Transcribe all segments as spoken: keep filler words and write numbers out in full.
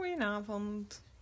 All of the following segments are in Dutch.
Goedenavond.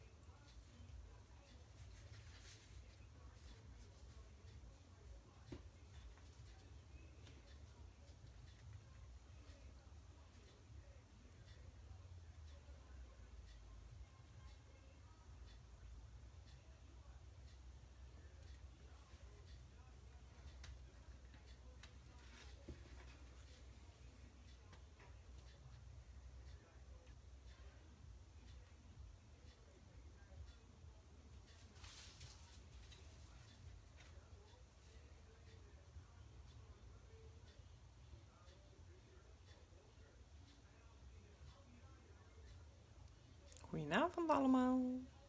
Goedenavond allemaal.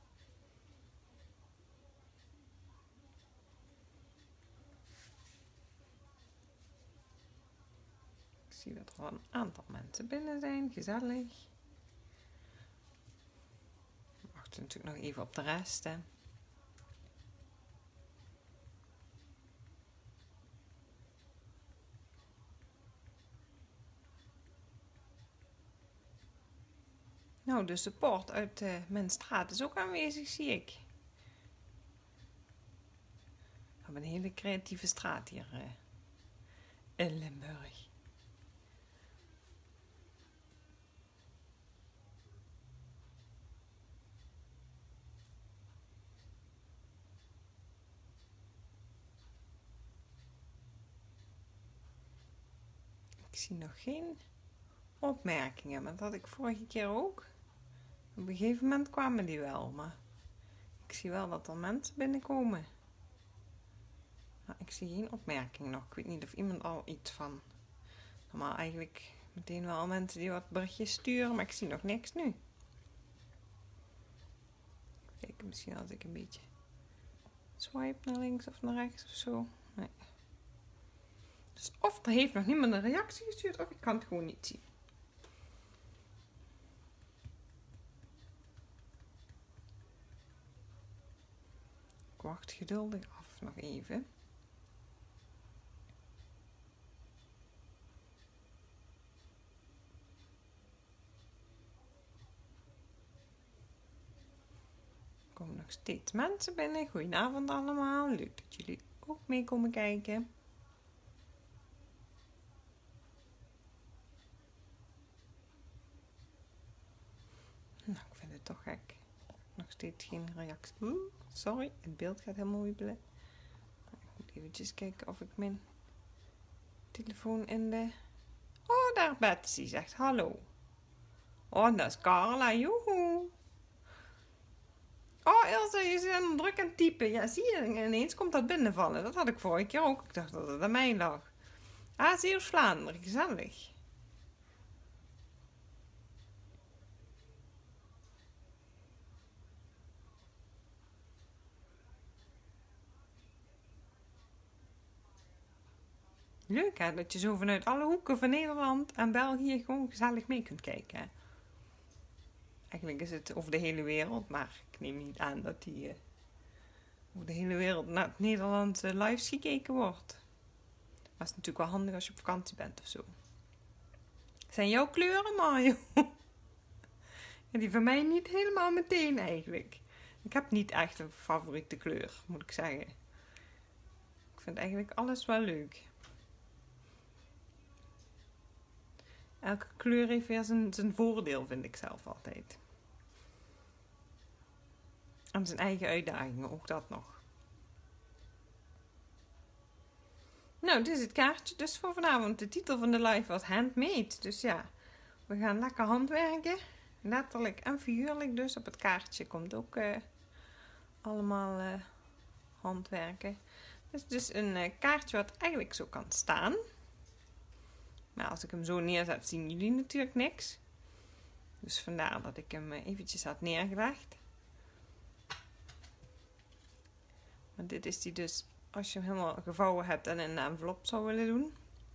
Ik zie dat er al een aantal mensen binnen zijn. Gezellig. We wachten natuurlijk nog even op de rest, hè. Nou, de support uit uh, mijn straat is ook aanwezig, zie ik. We hebben een hele creatieve straat hier uh, in Limburg. Ik zie nog geen opmerkingen, maar dat had ik vorige keer ook. Op een gegeven moment kwamen die wel, maar ik zie wel dat er mensen binnenkomen. Maar ik zie geen opmerking nog. Ik weet niet of iemand al iets van... Normaal eigenlijk meteen wel mensen die wat berichtjes sturen, maar ik zie nog niks nu. Kijk, misschien als ik een beetje swipe naar links of naar rechts of zo. Nee. Dus of er heeft nog niemand een reactie gestuurd, of ik kan het gewoon niet zien. Ik wacht geduldig af nog even. Er komen nog steeds mensen binnen. Goedenavond allemaal. Leuk dat jullie ook mee komen kijken. Nou, ik vind het toch gek. Nog steeds geen reactie. Oeh, sorry, het beeld gaat helemaal wiebelen. Ik moet eventjes kijken of ik mijn telefoon in de... Oh, daar Betsy zegt hallo. Oh, dat is Carla, joehoe. Oh, Ilse, je bent druk aan het typen. Ja, zie je, ineens komt dat binnenvallen. Dat had ik vorige keer ook. Ik dacht dat het aan mij lag. Ah, Zeeuws-Vlaanderen, gezellig. Leuk hè, dat je zo vanuit alle hoeken van Nederland en België gewoon gezellig mee kunt kijken. Eigenlijk is het over de hele wereld, maar ik neem niet aan dat die uh, over de hele wereld naar het Nederland uh, live gekeken wordt. Maar het is natuurlijk wel handig als je op vakantie bent of zo. Zijn jouw kleuren, Mario? Ja, die van mij niet helemaal meteen eigenlijk. Ik heb niet echt een favoriete kleur, moet ik zeggen. Ik vind eigenlijk alles wel leuk. Elke kleur heeft weer zijn, zijn voordeel, vind ik zelf altijd. En zijn eigen uitdagingen, ook dat nog. Nou, dit is het kaartje dus voor vanavond. De titel van de live was Handmade. Dus ja, we gaan lekker handwerken. Letterlijk en figuurlijk dus. Op het kaartje komt ook uh, allemaal uh, handwerken. Het is dus een uh, kaartje wat eigenlijk zo kan staan. Maar als ik hem zo neerzet, zien jullie natuurlijk niks. Dus vandaar dat ik hem eventjes had neergelegd. Maar dit is die dus, als je hem helemaal gevouwen hebt en in een envelop zou willen doen.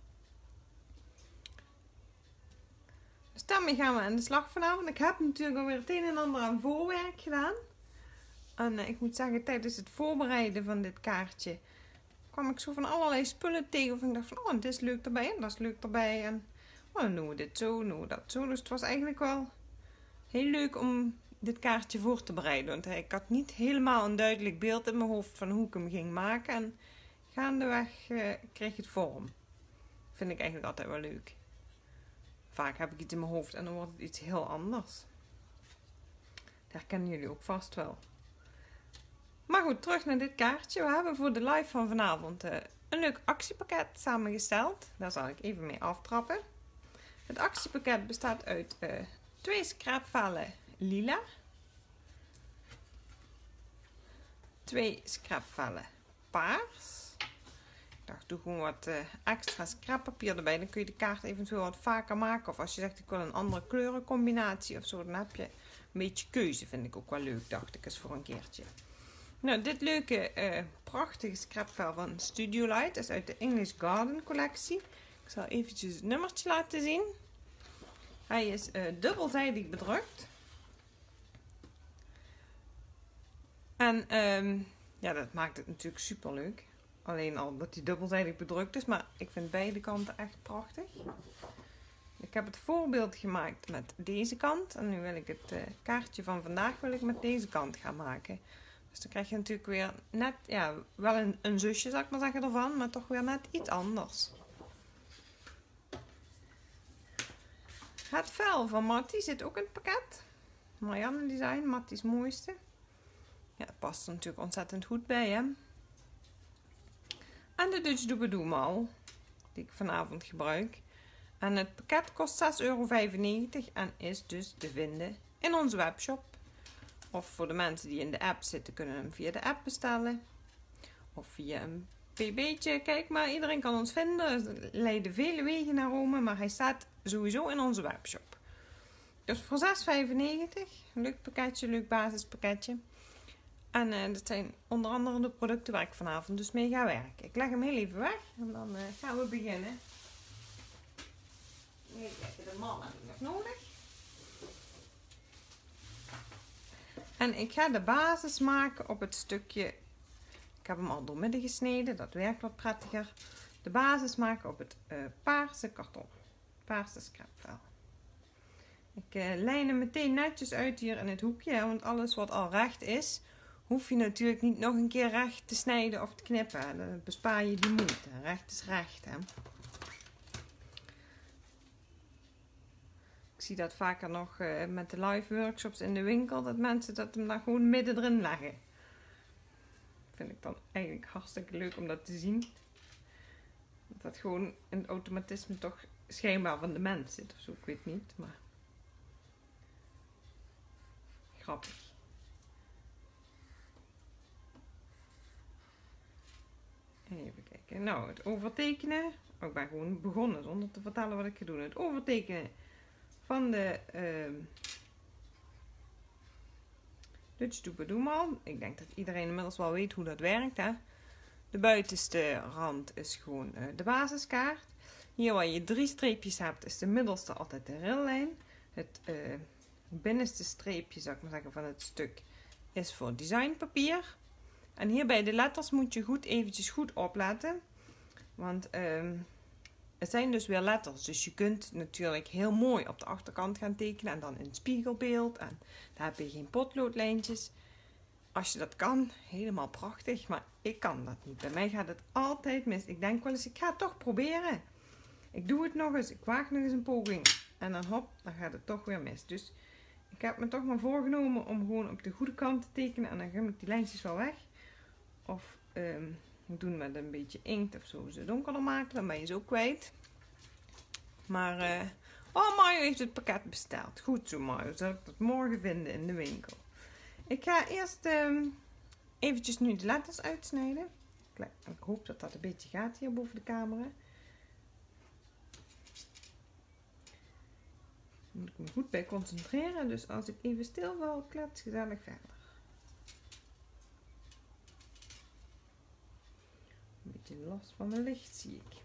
Dus daarmee gaan we aan de slag vanavond. Ik heb natuurlijk alweer het een en ander aan voorwerk gedaan. En uh, ik moet zeggen, tijdens het voorbereiden van dit kaartje kwam ik zo van allerlei spullen tegen. Of ik dacht van, oh, dit is leuk erbij en dat is leuk erbij. En oh, dan doen we dit zo, dan doen we dat zo. Dus het was eigenlijk wel heel leuk om dit kaartje voor te bereiden. Want ik had niet helemaal een duidelijk beeld in mijn hoofd van hoe ik hem ging maken. En gaandeweg uh, kreeg ik het vorm. Vind ik eigenlijk altijd wel leuk. Vaak heb ik iets in mijn hoofd en dan wordt het iets heel anders. Dat herkennen jullie ook vast wel. Maar goed, terug naar dit kaartje. We hebben voor de live van vanavond uh, een leuk actiepakket samengesteld. Daar zal ik even mee aftrappen. Het actiepakket bestaat uit uh, twee scrapvellen lila. Twee scrapvellen paars. Ik dacht, doe gewoon wat uh, extra scrappapier erbij. Dan kun je de kaart eventueel wat vaker maken. Of als je zegt, ik wil een andere kleurencombinatie of zo. Dan heb je een beetje keuze. Vind ik ook wel leuk, dacht ik eens voor een keertje. Nou, dit leuke, uh, prachtige scrapvel van Studio Light is uit de English Garden collectie. Ik zal eventjes het nummertje laten zien. Hij is uh, dubbelzijdig bedrukt. En um, ja, dat maakt het natuurlijk super leuk. Alleen al dat hij dubbelzijdig bedrukt is, maar ik vind beide kanten echt prachtig. Ik heb het voorbeeld gemaakt met deze kant. En nu wil ik het uh, kaartje van vandaag wil ik met deze kant gaan maken. Dus dan krijg je natuurlijk weer net, ja, wel een, een zusje zou ik maar zeggen ervan, maar toch weer net iets anders. Het vel van Mattie zit ook in het pakket. Marianne Design, Mattie's mooiste. Ja, dat past er natuurlijk ontzettend goed bij, hè. En de Dutch Doobadoo mal, die ik vanavond gebruik. En het pakket kost zes euro vijfennegentig en is dus te vinden in onze webshop. Of voor de mensen die in de app zitten, kunnen hem via de app bestellen. Of via een pb'tje. Kijk maar, iedereen kan ons vinden. Er leiden vele wegen naar Rome, maar hij staat sowieso in onze webshop. Dus voor zes vijfennegentig, leuk pakketje, leuk basispakketje. En uh, dat zijn onder andere de producten waar ik vanavond dus mee ga werken. Ik leg hem heel even weg en dan uh, gaan we beginnen. Even kijken, de man heb ik nog nodig. En ik ga de basis maken op het stukje, ik heb hem al doormidden gesneden, dat werkt wat prettiger. De basis maken op het uh, paarse karton, paarse scrapvel. Ik uh, lijn hem meteen netjes uit hier in het hoekje, hè, want alles wat al recht is, hoef je natuurlijk niet nog een keer recht te snijden of te knippen. Dan bespaar je die moeite. Recht is recht, hè. Ik zie dat vaker nog uh, met de live workshops in de winkel, dat mensen dat hem dan gewoon midden erin leggen. Vind ik dan eigenlijk hartstikke leuk om dat te zien. Dat dat gewoon in het automatisme toch schijnbaar van de mens zit of zo, ik weet niet, maar grappig. Even kijken. Nou, het overtekenen. Oh, ik ben gewoon begonnen zonder te vertellen wat ik ga doen. Het overtekenen van de uh, Dutch Doobadoo mal. Ik denk dat iedereen inmiddels wel weet hoe dat werkt, hè. De buitenste rand is gewoon uh, de basiskaart. Hier waar je drie streepjes hebt, is de middelste altijd de rillijn. Het uh, binnenste streepje, zou ik maar zeggen, van het stuk is voor designpapier. En hier bij de letters moet je goed eventjes goed opletten. Want uh, het zijn dus weer letters. Dus je kunt natuurlijk heel mooi op de achterkant gaan tekenen. En dan in spiegelbeeld. En daar heb je geen potloodlijntjes. Als je dat kan, helemaal prachtig. Maar ik kan dat niet. Bij mij gaat het altijd mis. Ik denk wel eens, ik ga het toch proberen. Ik doe het nog eens. Ik waag nog eens een poging. En dan hop, dan gaat het toch weer mis. Dus ik heb me toch maar voorgenomen om gewoon op de goede kant te tekenen. En dan ga ik die lijntjes wel weg. Of um, doen met een beetje inkt of zo ze donkerder maken. Dan ben je ze ook kwijt. Maar, uh, oh, Mario heeft het pakket besteld. Goed zo, Mario. Zal ik dat morgen vinden in de winkel. Ik ga eerst um, eventjes nu de letters uitsnijden. Ik hoop dat dat een beetje gaat hier boven de camera. Daar moet ik me goed bij concentreren. Dus als ik even stil val, klets gezellig verder. Een beetje last van mijn licht zie ik.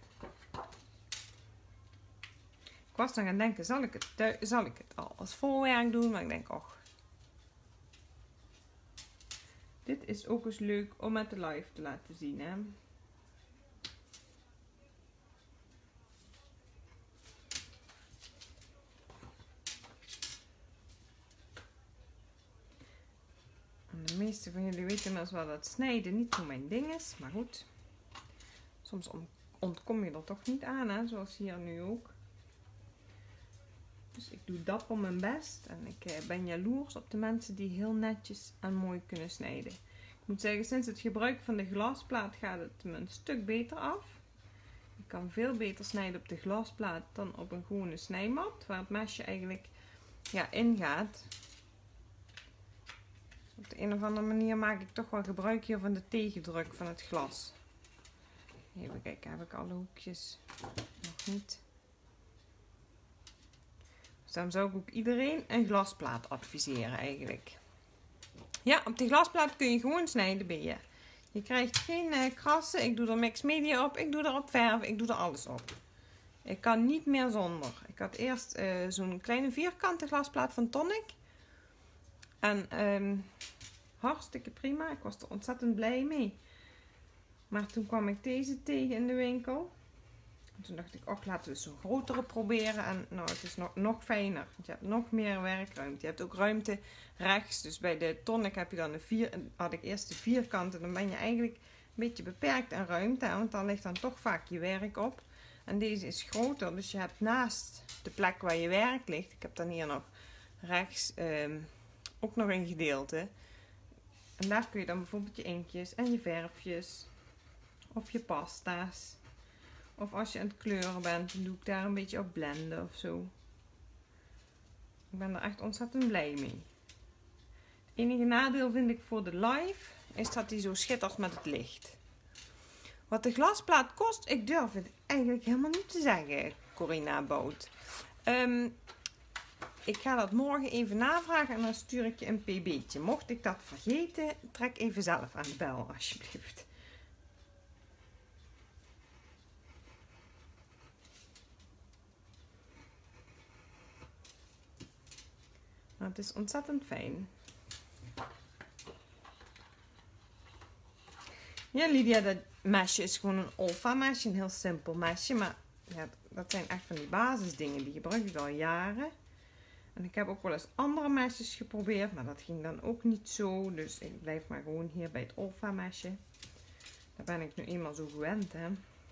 Ik was dan gaan denken, zal ik het, zal ik het al als voorwerk doen? Maar ik denk, och. Dit is ook eens leuk om met de live te laten zien, hè. meeste van jullie weten dus wel dat snijden niet zo mijn ding is. Maar goed, soms ontkom je er toch niet aan, hè? Zoals hier nu ook. Dus ik doe dapper mijn best. En ik ben jaloers op de mensen die heel netjes en mooi kunnen snijden. Ik moet zeggen, sinds het gebruik van de glasplaat gaat het me een stuk beter af. Ik kan veel beter snijden op de glasplaat dan op een gewone snijmat. Waar het mesje eigenlijk ja, ingaat. Op de een of andere manier maak ik toch wel gebruik hier van de tegendruk van het glas. Even kijken, heb ik alle hoekjes? Nog niet. Dus dan zou ik ook iedereen een glasplaat adviseren eigenlijk. Ja, op die glasplaat kun je gewoon snijden bij je. Je krijgt geen uh, krassen. Ik doe er mix media op. Ik doe er op verf. Ik doe er alles op. Ik kan niet meer zonder. Ik had eerst uh, zo'n kleine vierkante glasplaat van Tonic. En um, hartstikke prima. Ik was er ontzettend blij mee. Maar toen kwam ik deze tegen in de winkel. En toen dacht ik, oh, laten we zo'n grotere proberen. En nou, het is nog, nog fijner. Want je hebt nog meer werkruimte. Je hebt ook ruimte rechts. Dus bij de Tonic heb je dan de vier, had ik eerst de vierkante. Dan ben je eigenlijk een beetje beperkt aan ruimte. Want dan ligt dan toch vaak je werk op. En deze is groter. Dus je hebt naast de plek waar je werk ligt. Ik heb dan hier nog rechts um, ook nog een gedeelte. En daar kun je dan bijvoorbeeld je inktjes en je verfjes. Of je pasta's. Of als je aan het kleuren bent, dan doe ik daar een beetje op blenden of zo. Ik ben er echt ontzettend blij mee. Het enige nadeel vind ik voor de live, is dat die zo schittert met het licht. Wat de glasplaat kost, ik durf het eigenlijk helemaal niet te zeggen, Corina Bout. Um, ik ga dat morgen even navragen en dan stuur ik je een pb'tje. Mocht ik dat vergeten, trek even zelf aan de bel, alsjeblieft. Nou, het is ontzettend fijn. Ja, Lydia, dat mesje is gewoon een Olfa mesje. Een heel simpel mesje. Maar ja, dat zijn echt van die basisdingen. Die gebruik ik al jaren. En ik heb ook wel eens andere mesjes geprobeerd. Maar dat ging dan ook niet zo. Dus ik blijf maar gewoon hier bij het Olfa mesje. Daar ben ik nu eenmaal zo gewend, hè.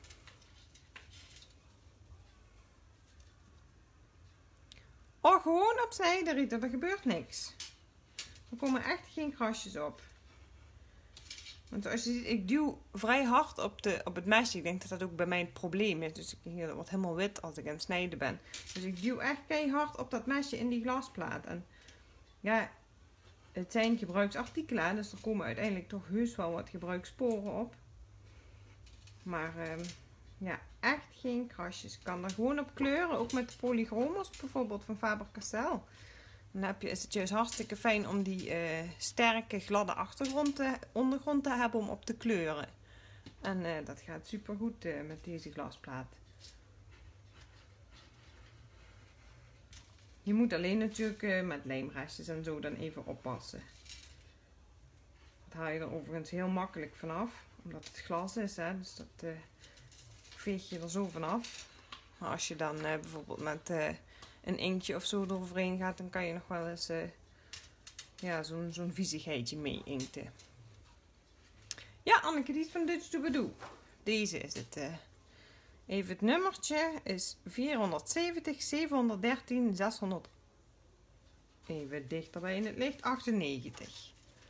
Oh, gewoon op snijden, Rita. Er gebeurt niks. Er komen echt geen krasjes op. Want zoals je ziet, ik duw vrij hard op, de, op het mesje. Ik denk dat dat ook bij mij het probleem is. Dus ik, hier wordt helemaal wit als ik aan het snijden ben. Dus ik duw echt keihard op dat mesje in die glasplaat. En ja, het zijn gebruiksartikelen. Dus er komen uiteindelijk toch heus wel wat gebruikssporen op. Maar um, ja, echt geen krasjes. Ik kan er gewoon op kleuren. Ook met de polychromos bijvoorbeeld van Faber-Castell. Dan heb je, is het juist hartstikke fijn om die uh, sterke gladde achtergrond te, ondergrond te hebben om op te kleuren. En uh, dat gaat super goed uh, met deze glasplaat. Je moet alleen natuurlijk uh, met lijmrestjes en zo dan even oppassen. Dat haal je er overigens heel makkelijk vanaf. Omdat het glas is, hè. Dus dat uh, veeg je er zo vanaf. Maar als je dan uh, bijvoorbeeld met uh, een inktje of zo eroverheen gaat, dan kan je nog wel eens uh, ja, zo'n zo'n viezigheidje mee inkten. Ja, Anneke, die is van Dutch Doobadoo. Deze is het. Uh, even het nummertje is vierhonderdzeventig, zevenhonderddertien, zeshonderd. Even dichterbij in het licht, achtennegentig.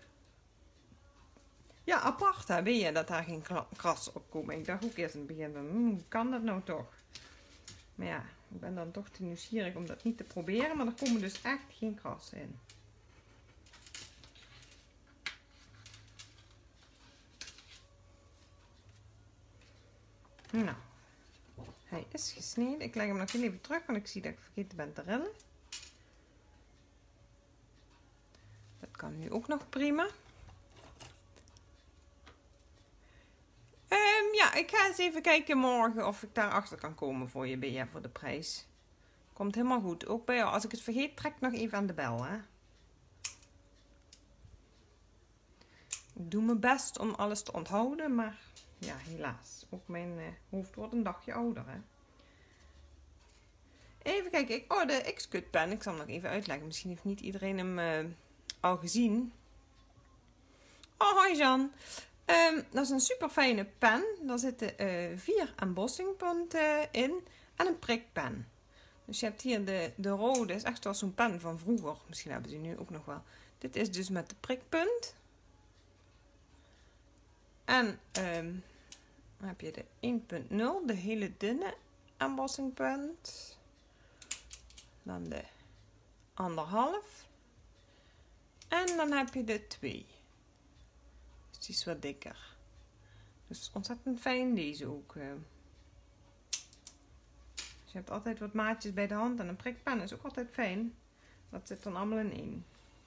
Ja, apart hè, weet je dat daar geen krassen op komen. Ik dacht ook eerst in het begin van, hoe kan dat nou toch? Maar ja, ik ben dan toch te nieuwsgierig om dat niet te proberen. Maar er komen dus echt geen krassen in. Nou, hij is gesneden. Ik leg hem nog even terug, want ik zie dat ik vergeten ben te rillen. Dat kan nu ook nog prima. Um, ja, ik ga eens even kijken morgen of ik daarachter kan komen voor je, Bea, voor de prijs. Komt helemaal goed. Ook bij jou. Als ik het vergeet, trek nog even aan de bel, hè. Ik doe mijn best om alles te onthouden, maar ja, helaas. Ook mijn uh, hoofd wordt een dagje ouder, hè. Even kijken. Ik, oh, de X-Cut pen. Ik zal hem nog even uitleggen. Misschien heeft niet iedereen hem uh, al gezien. Oh, hoi Jan. Um, dat is een super fijne pen. Daar zitten uh, vier embossingpunten in en een prikpen. Dus je hebt hier de, de rode, is echt als zo'n pen van vroeger. Misschien hebben ze die nu ook nog wel. Dit is dus met de prikpunt. En um, dan heb je de één punt nul, de hele dunne embossingpunt. Dan de anderhalf. En dan heb je de twee. Dus die is wat dikker. Dus ontzettend fijn deze ook. Dus je hebt altijd wat maatjes bij de hand. En een prikpen is ook altijd fijn. Dat zit dan allemaal in één.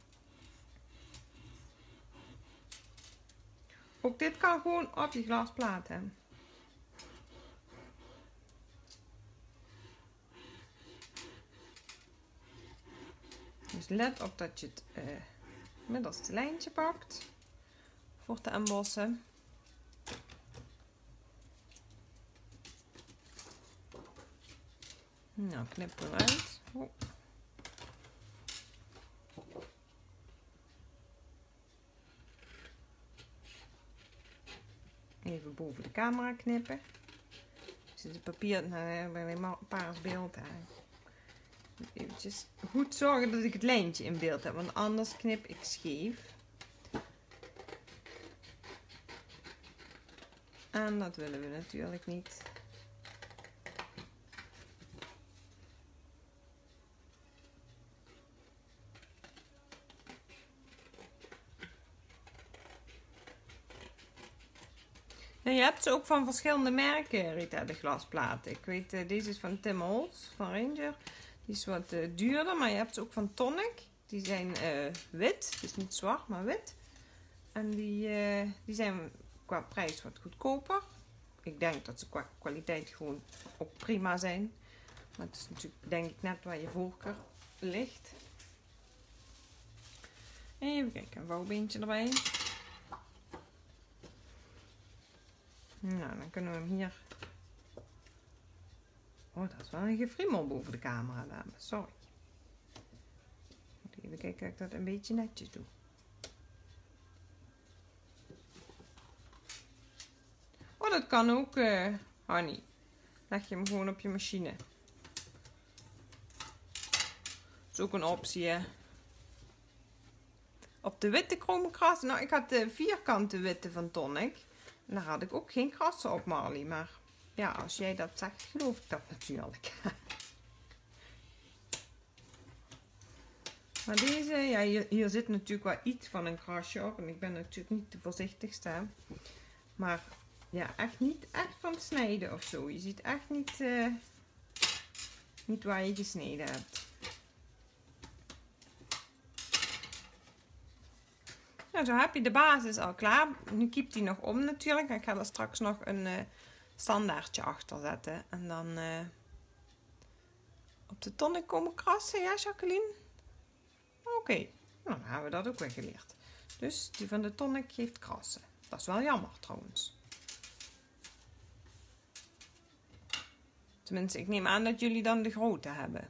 Ook dit kan gewoon op je glasplaat hebben. Dus let op dat je het uh, middelste lijntje pakt voor te embossen. Nou, knip hem uit. Oh. Even boven de camera knippen. Dus het papier, nou, alleen maar een paars beeld aan. Even goed zorgen dat ik het lijntje in beeld heb, want anders knip ik scheef. En dat willen we natuurlijk niet. En je hebt ze ook van verschillende merken, Rita, de glasplaten. Ik weet, uh, deze is van Tim Holtz, van Ranger. Die is wat uh, duurder, maar je hebt ze ook van Tonic. Die zijn uh, wit, dus niet zwart, maar wit. En die, uh, die zijn qua prijs wat goedkoper. Ik denk dat ze qua kwaliteit gewoon ook prima zijn. Maar het is natuurlijk, denk ik, net waar je voorkeur ligt. Even kijken, een vouwbeentje erbij. Nou, dan kunnen we hem hier... Oh, dat is wel een gefriemel boven de camera, dames. Sorry. Even kijken of ik dat een beetje netjes doe. Oh, dat kan ook, uh, Honey. Leg je hem gewoon op je machine. Dat is ook een optie, hè. Op de witte chromekras. Nou, ik had de vierkante witte van Tonic. En daar had ik ook geen krassen op, Marley. Maar ja, als jij dat zegt, geloof ik dat natuurlijk. Maar deze, ja, hier, hier zit natuurlijk wel iets van een krasje op. En ik ben natuurlijk niet de voorzichtigste. Maar ja, echt niet echt van snijden of zo. Je ziet echt niet, uh, niet waar je gesneden hebt. Nou, zo heb je de basis al klaar. Nu kiept die nog om natuurlijk. Ik ga er straks nog een uh, standaardje achter zetten. En dan uh, op de Tonic komen krassen. Ja, Jacqueline? Oké. Okay. Nou, dan hebben we dat ook weer geleerd. Dus die van de Tonic geeft krassen. Dat is wel jammer trouwens. Tenminste, ik neem aan dat jullie dan de grote hebben.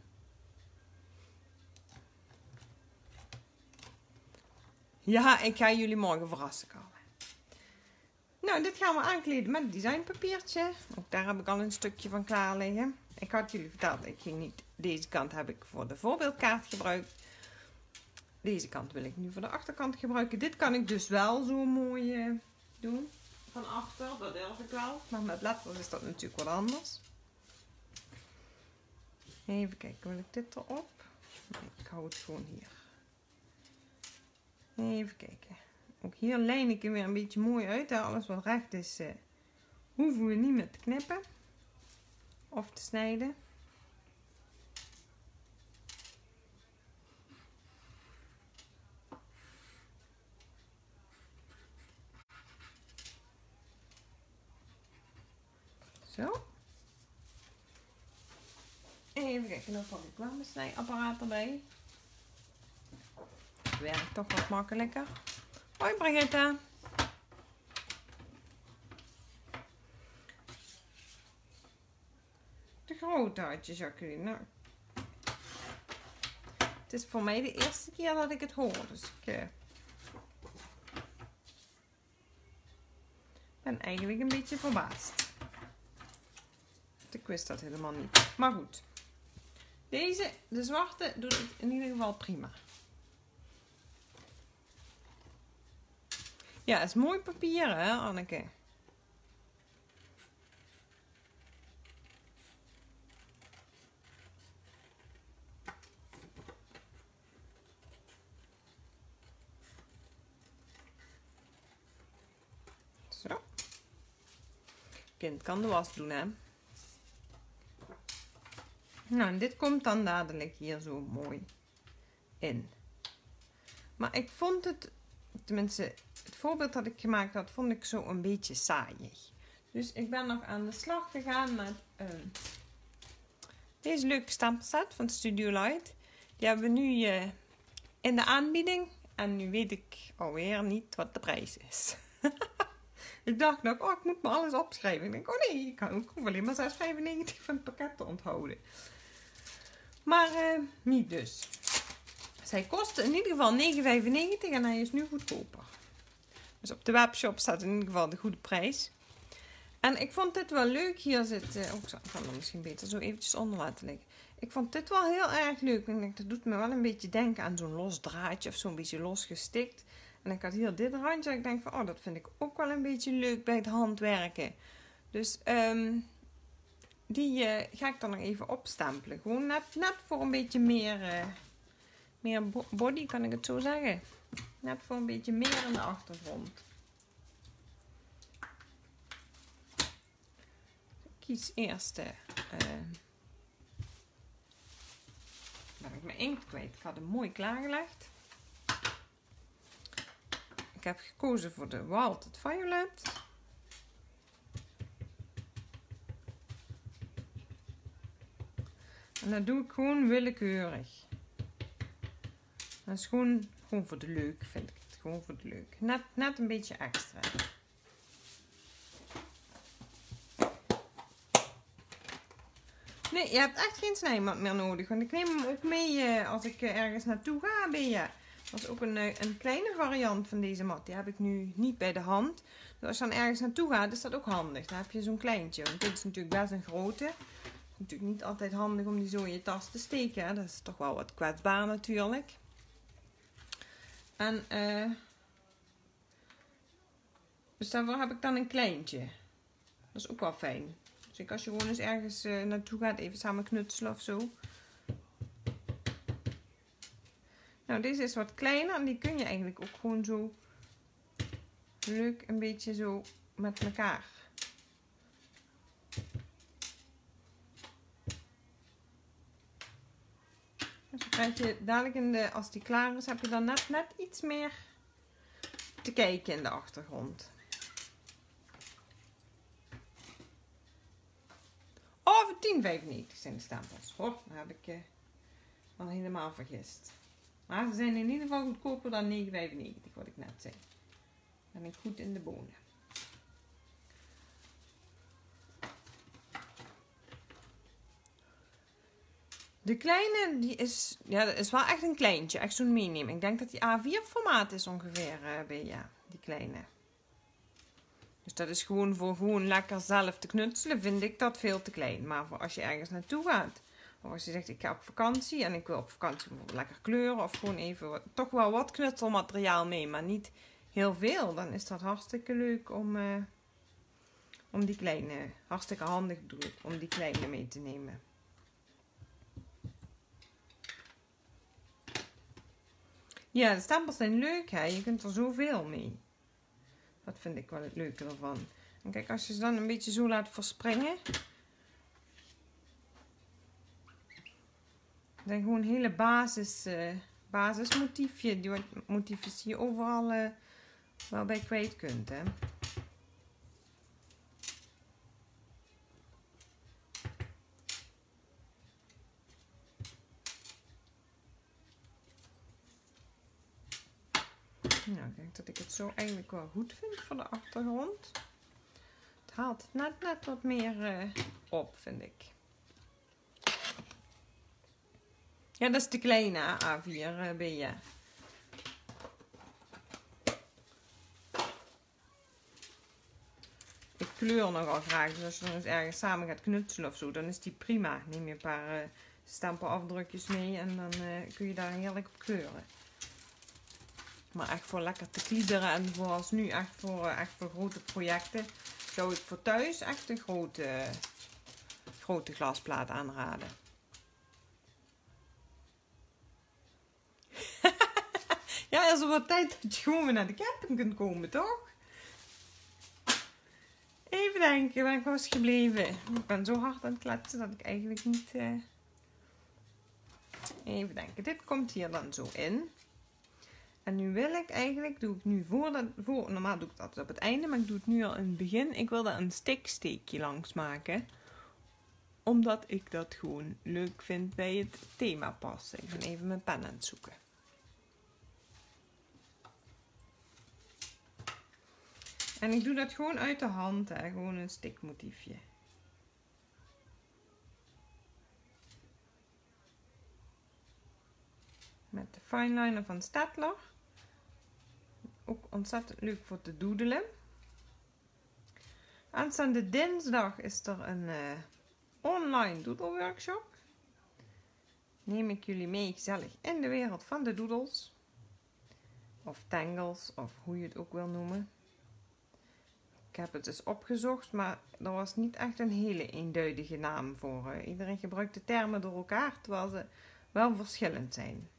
Ja, ik ga jullie morgen verrassen, Carla. Nou, dit gaan we aankleden met een designpapiertje. Ook daar heb ik al een stukje van klaar liggen. Ik had jullie verteld, ik ging niet... Deze kant heb ik voor de voorbeeldkaart gebruikt. Deze kant wil ik nu voor de achterkant gebruiken. Dit kan ik dus wel zo mooi uh, doen. Van achter, dat durf ik wel. Maar met letters is dat natuurlijk wat anders. Even kijken, wil ik dit erop? Nee, ik hou het gewoon hier. Even kijken. Ook hier lijn ik hem weer een beetje mooi uit. Hè. Alles wat recht is, uh, hoeven we niet meer te knippen. Of te snijden. Zo. Even kijken, dan pak ik wel mijn snijapparaat erbij. Het werkt toch wat makkelijker. Hoi Brigitte. De grote had je, Jacqueline. Nou. Het is voor mij de eerste keer dat ik het hoor. Dus ik... Uh... Ik ben eigenlijk een beetje verbaasd. Ik wist dat helemaal niet. Maar goed. Deze, de zwarte, doet het in ieder geval prima. Ja, het is mooi papier, hè, Anneke? Zo. Kind kan de was doen, hè? Nou, en dit komt dan dadelijk hier zo mooi in. Maar ik vond het, tenminste, het voorbeeld dat ik gemaakt had, vond ik zo een beetje saaiig. Dus ik ben nog aan de slag gegaan met uh, deze leuke stempelset van Studio Light. Die hebben we nu uh, in de aanbieding. En nu weet ik alweer niet wat de prijs is. Ik dacht nog, oh, ik moet me alles opschrijven. Ik denk, oh nee, ik kan ook alleen maar zes vijfennegentig van het pakket te onthouden. Maar uh, niet dus. Zij kostte in ieder geval negen vijfennegentig en hij is nu goedkoper. Dus op de webshop staat in ieder geval de goede prijs. En ik vond dit wel leuk. Hier zit, uh, oh, ik kan er misschien beter zo eventjes onder laten liggen. Ik vond dit wel heel erg leuk. Ik denk, dat doet me wel een beetje denken aan zo'n los draadje of zo'n beetje los gestikt. En ik had hier dit randje. Ik denk van, oh, dat vind ik ook wel een beetje leuk bij het handwerken. Dus um, die uh, ga ik dan nog even opstempelen. Gewoon net, net voor een beetje meer, uh, meer body, kan ik het zo zeggen. Net voor een beetje meer in de achtergrond. Ik kies eerst de... Uh, ben ik mijn inkt kwijt. Ik had hem mooi klaargelegd. Ik heb gekozen voor de Wilted Violet. En dat doe ik gewoon willekeurig. Dat is gewoon, gewoon voor de leuk, vind ik het. Gewoon voor de leuk. Net, net een beetje extra. Nee, je hebt echt geen snijmat meer nodig. Want ik neem hem ook mee uh, als ik uh, ergens naartoe ga bij je. Dat is ook een, een kleine variant van deze mat. Die heb ik nu niet bij de hand. Dus als je dan ergens naartoe gaat, is dat ook handig. Dan heb je zo'n kleintje. Want dit is natuurlijk best een grote. Het is natuurlijk niet altijd handig om die zo in je tas te steken. Hè? Dat is toch wel wat kwetsbaar natuurlijk. En uh, dus daarvoor heb ik dan een kleintje. Dat is ook wel fijn. Dus ik, als je gewoon eens ergens uh, naartoe gaat, even samen knutselen of zo. Nou, deze is wat kleiner en die kun je eigenlijk ook gewoon zo leuk een beetje zo met elkaar. Dus dan krijg je dadelijk in de, als die klaar is, heb je dan net, net iets meer te kijken in de achtergrond. Oh, voor tien vijfennegentig zijn de stempels. Hoor, dat heb ik uh, al helemaal vergist. Maar ze zijn in ieder geval goedkoper dan negen vijfennegentig, wat ik net zei. Dan ben ik goed in de bonen. De kleine, die is, ja, dat is wel echt een kleintje. Echt zo'n meenemen. Ik denk dat die A vier formaat is ongeveer uh, bij, ja, die kleine. Dus dat is gewoon voor gewoon lekker zelf te knutselen, vind ik dat veel te klein. Maar voor als je ergens naartoe gaat. Of als je zegt, ik ga op vakantie en ik wil op vakantie bijvoorbeeld lekker kleuren. Of gewoon even wat, toch wel wat knutselmateriaal mee, maar niet heel veel. Dan is dat hartstikke leuk om, uh, om die kleine, hartstikke handig bedoel ik, om die kleine mee te nemen. Ja, de stempels zijn leuk, hè. Je kunt er zoveel mee. Dat vind ik wel het leuke ervan. En kijk, als je ze dan een beetje zo laat verspringen. Dan gewoon een hele basis, uh, basismotiefje. Die motiefjes die je overal uh, wel bij kwijt kunt, hè. Nou, ik denk dat ik het zo eigenlijk wel goed vind voor de achtergrond. Het haalt net, net wat meer uh, op, vind ik. Ja, dat is de kleine A vier uh, bij je. kleur nogal graag. Dus als je dan eens ergens samen gaat knutselen of zo, dan is die prima. Neem je een paar uh, stempelafdrukjes mee en dan uh, kun je daar heerlijk op kleuren. Maar echt voor lekker te kliederen en zoals nu echt voor, uh, echt voor grote projecten, zou ik voor thuis echt een grote, uh, grote glasplaat aanraden. Ja, is er wat tijd dat je gewoon weer naar de camping kunt komen, toch? Even denken waar ik was gebleven. Ik ben zo hard aan het kletsen dat ik eigenlijk niet... Uh... Even denken, dit komt hier dan zo in. En nu wil ik eigenlijk, doe ik nu voor, dat, voor normaal doe ik dat op het einde, maar ik doe het nu al in het begin. Ik wil daar een stiksteekje langs maken. Omdat ik dat gewoon leuk vind bij het thema passen. Ik ben even mijn pen aan het zoeken. En ik doe dat gewoon uit de hand, hè. Gewoon een stikmotiefje. Met de fineliner van Staedtler. Ook ontzettend leuk voor te doodelen. Aanstaande dinsdag is er een uh, online doedelworkshop. Neem ik jullie mee gezellig in de wereld van de doodles. Of tangles, of hoe je het ook wil noemen. Ik heb het dus opgezocht, maar er was niet echt een hele eenduidige naam voor. Uh, iedereen gebruikt de termen door elkaar, terwijl ze wel verschillend zijn.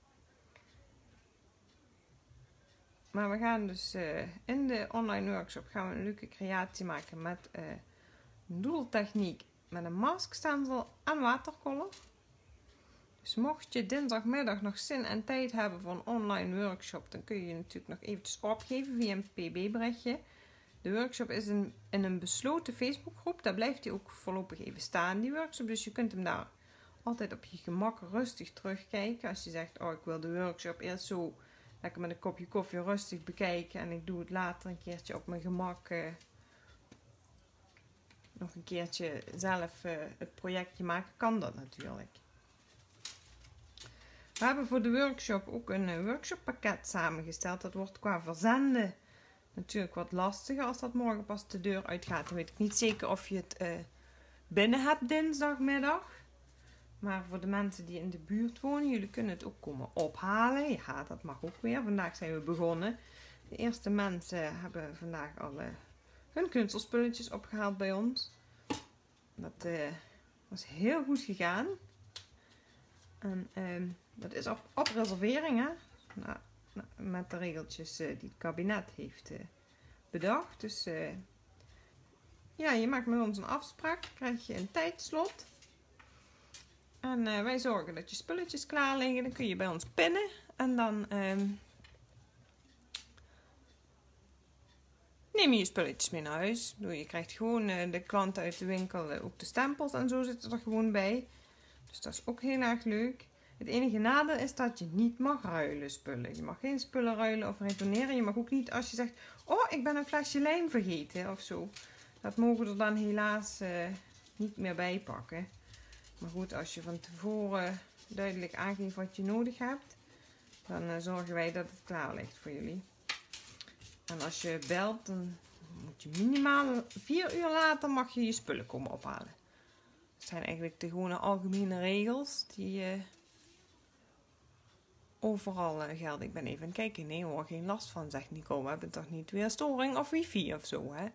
Maar we gaan dus uh, in de online workshop gaan we een leuke creatie maken met uh, een doedeltechniek met een maskstencil en waterkolor. Dus mocht je dinsdagmiddag nog zin en tijd hebben voor een online workshop, dan kun je je natuurlijk nog eventjes opgeven via een P B-berichtje. De workshop is in, in een besloten Facebookgroep. Daar blijft hij ook voorlopig even staan, die workshop. Dus je kunt hem daar altijd op je gemak rustig terugkijken. Als je zegt, oh, ik wil de workshop eerst zo lekker met een kopje koffie rustig bekijken. En ik doe het later een keertje op mijn gemak. Uh, nog een keertje zelf uh, het projectje maken. Kan dat natuurlijk. We hebben voor de workshop ook een uh, workshoppakket samengesteld. Dat wordt qua verzenden natuurlijk wat lastiger als dat morgen pas de deur uitgaat. Dan weet ik niet zeker of je het uh, binnen hebt dinsdagmiddag. Maar voor de mensen die in de buurt wonen, jullie kunnen het ook komen ophalen. Ja, dat mag ook weer. Vandaag zijn we begonnen. De eerste mensen hebben vandaag al uh, hun kunstspulletjes opgehaald bij ons. Dat uh, was heel goed gegaan. En uh, dat is op, op reservering, hè. Nou, met de regeltjes uh, die het kabinet heeft uh, bedacht. Dus uh, ja, je maakt met ons een afspraak. Krijg je een tijdslot. En uh, wij zorgen dat je spulletjes klaar liggen. Dan kun je bij ons pinnen. En dan um, neem je je spulletjes mee naar huis. Je krijgt gewoon uh, de klanten uit de winkel uh, ook de stempels en zo zitten er gewoon bij. Dus dat is ook heel erg leuk. Het enige nadeel is dat je niet mag ruilen spullen. Je mag geen spullen ruilen of retourneren. Je mag ook niet als je zegt, oh, ik ben een flesje lijm vergeten of zo. Dat mogen we er dan helaas uh, niet meer bij pakken. Maar goed, als je van tevoren duidelijk aangeeft wat je nodig hebt, dan uh, zorgen wij dat het klaar ligt voor jullie. En als je belt, dan moet je minimaal vier uur later mag je je spullen komen ophalen. Dat zijn eigenlijk de gewone algemene regels die uh, overal uh, gelden. Ik ben even aan het kijken. Nee hoor, geen last van, zegt Nico. We hebben toch niet weer storing of wifi of zo, hè?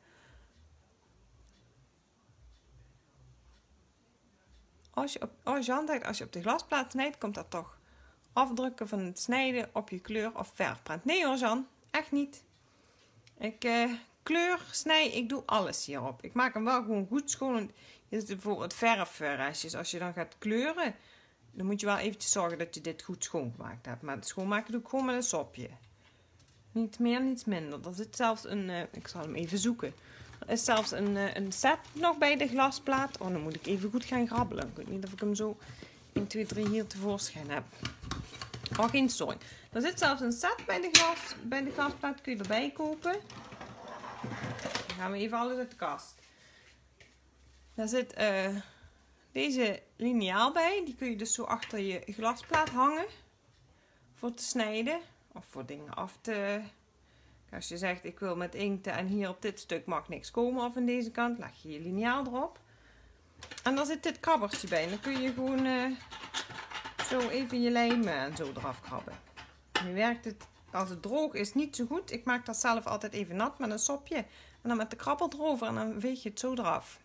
Als je op, als je hand als je op de glasplaat snijdt, komt dat toch afdrukken van het snijden op je kleur of verfprent. Nee hoor, Jan, echt niet. Ik uh, kleur, snij, ik doe alles hierop. Ik maak hem wel gewoon goed schoon. Hier zit bijvoorbeeld verfrestjes. Als je dan gaat kleuren, dan moet je wel eventjes zorgen dat je dit goed schoongemaakt hebt. Maar het schoonmaken doe ik gewoon met een sopje. Niet meer, niet minder. Er zit zelfs een, uh, ik zal hem even zoeken. Er is zelfs een, uh, een set nog bij de glasplaat. Oh, dan moet ik even goed gaan grabbelen. Ik weet niet of ik hem zo één, twee, drie hier tevoorschijn heb. Oh, geen storing. Er zit zelfs een set bij de, glas, bij de glasplaat. Kun je erbij kopen. Dan gaan we even alles uit de kast. Daar zit uh, deze liniaal bij. Die kun je dus zo achter je glasplaat hangen. Voor te snijden. Of voor dingen af te Als je zegt ik wil met inkten en hier op dit stuk mag niks komen of aan deze kant, leg je je liniaal erop. En dan zit dit krabbertje bij en dan kun je gewoon uh, zo even je lijm en zo eraf krabben. Nu werkt het, als het droog is, niet zo goed. Ik maak dat zelf altijd even nat met een sopje en dan met de krabbel erover en dan veeg je het zo eraf.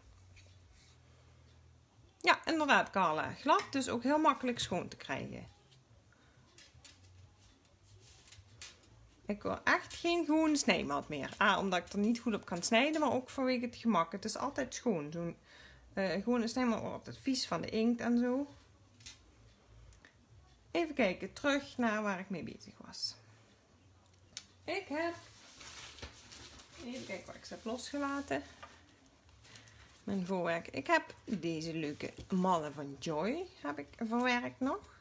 Ja, inderdaad Carla, glad, dus ook heel makkelijk schoon te krijgen. Ik wil echt geen gewone snijmat meer. A, omdat ik er niet goed op kan snijden, maar ook vanwege het gemak. Het is altijd schoon. Zo'n uh, gewone snijmat wordt altijd vies van de inkt en zo. Even kijken, terug naar waar ik mee bezig was. Ik heb... Even kijken wat ik ze heb losgelaten. Mijn voorwerk. Ik heb deze leuke mallen van Joy heb ik verwerkt nog.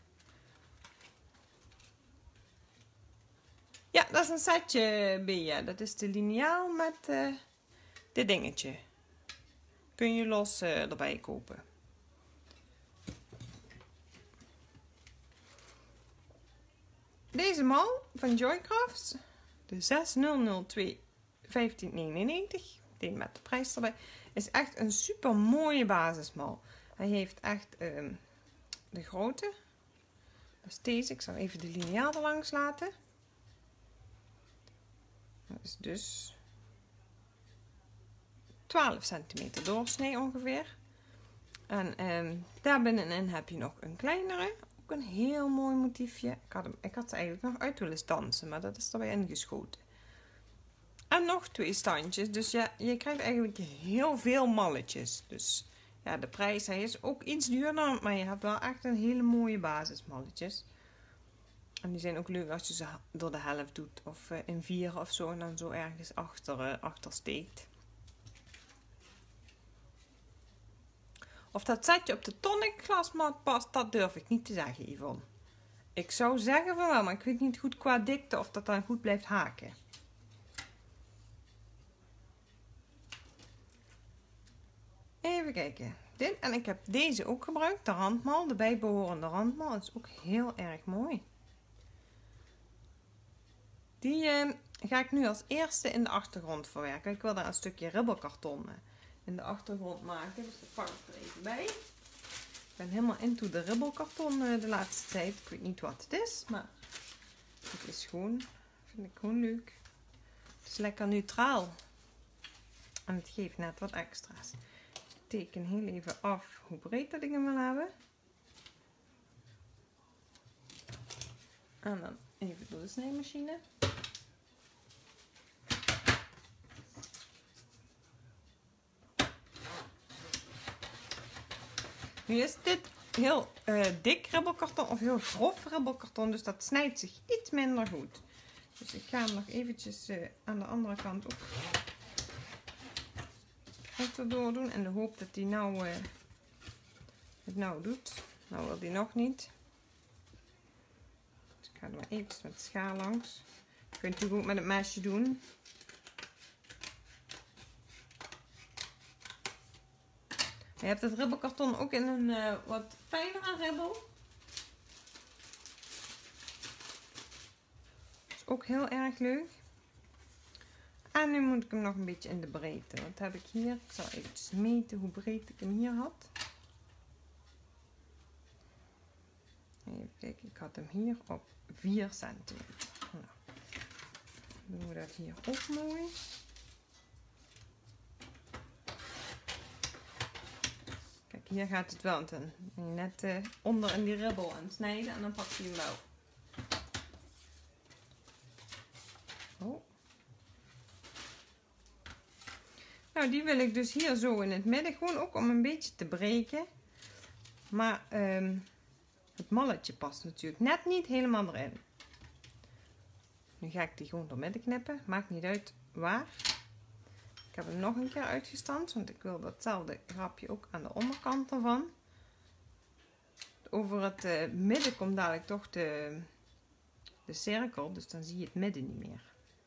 Ja, dat is een setje Bea. Dat is de liniaal met uh, dit dingetje. Kun je los uh, erbij kopen. Deze mal van Joycrafts. De zes nul nul twee vijftien negenennegentig. Die met de prijs erbij. Is echt een super mooie basismal. Hij heeft echt uh, de grootte. Dat is deze. Ik zal even de liniaal er langs laten. Dat is dus twaalf centimeter doorsnee ongeveer. En um, daar binnenin heb je nog een kleinere. Ook een heel mooi motiefje. Ik had, hem, ik had ze eigenlijk nog uit willen stansen, maar dat is erbij ingeschoten. En nog twee standjes. Dus ja, je krijgt eigenlijk heel veel malletjes. Dus ja, de prijs hij is ook iets duurder, maar je hebt wel echt een hele mooie basismalletjes. En die zijn ook leuk als je ze door de helft doet. Of uh, in vier of zo. En dan zo ergens achter, uh, achter steekt. Of dat setje op de tonic glasmat past, dat durf ik niet te zeggen, Yvonne. Ik zou zeggen van wel, maar ik weet niet goed qua dikte of dat dan goed blijft haken. Even kijken. Dit, en ik heb deze ook gebruikt. De randmal, de bijbehorende randmal. Dat is ook heel erg mooi. Die uh, ga ik nu als eerste in de achtergrond verwerken. Ik wil daar een stukje ribbelkarton in de achtergrond maken. Dus dat pak ik er even bij. Ik ben helemaal into de ribbelkarton uh, de laatste tijd. Ik weet niet wat het is, maar het is gewoon, vind ik gewoon leuk. Het is lekker neutraal. En het geeft net wat extra's. Ik teken heel even af hoe breed dat ik hem wil hebben. En dan even door de snijmachine. Nu is dit heel uh, dik ribbelkarton of heel grof ribbelkarton, dus dat snijdt zich iets minder goed. Dus ik ga hem nog eventjes uh, aan de andere kant ook erdoor doen in de hoop dat hij nou uh, het nou doet. Nou wil hij nog niet. Dus ik ga er maar eventjes met de schaar langs. Je kunt het ook met het mesje doen. Je hebt het ribbelkarton ook in een uh, wat fijnere ribbel. Dat is ook heel erg leuk. En nu moet ik hem nog een beetje in de breedte. Wat heb ik hier? Ik zal even meten hoe breed ik hem hier had. Even kijken, ik had hem hier op vier centimeter. Nou, doen we dat hier ook mooi. Kijk, hier gaat het wel net uh, onder in die ribbel aan snijden en dan pak je hem wel. Oh. Nou, die wil ik dus hier zo in het midden, gewoon ook om een beetje te breken. Maar um, het malletje past natuurlijk net niet helemaal erin. Nu ga ik die gewoon door midden knippen, maakt niet uit waar. Ik heb hem nog een keer uitgestand, want ik wil datzelfde grapje ook aan de onderkant ervan. Over het uh, midden komt dadelijk toch de, de cirkel, dus dan zie je het midden niet meer.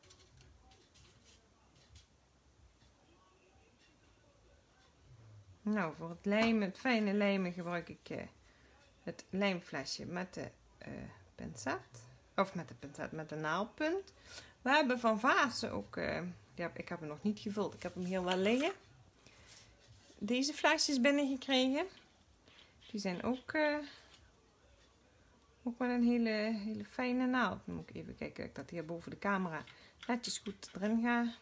Nou, voor het lijmen, het fijne lijmen gebruik ik uh, het lijmflesje met de uh, pincet. Of met de pincet, met de naaldpunt. We hebben van Vaassen ook, uh, ja, ik heb hem nog niet gevuld. Ik heb hem hier wel liggen. Deze flesjes binnengekregen. Die zijn ook, uh, ook met een hele, hele fijne naald. Dan moet ik even kijken dat ik dat hier boven de camera netjes goed erin ga.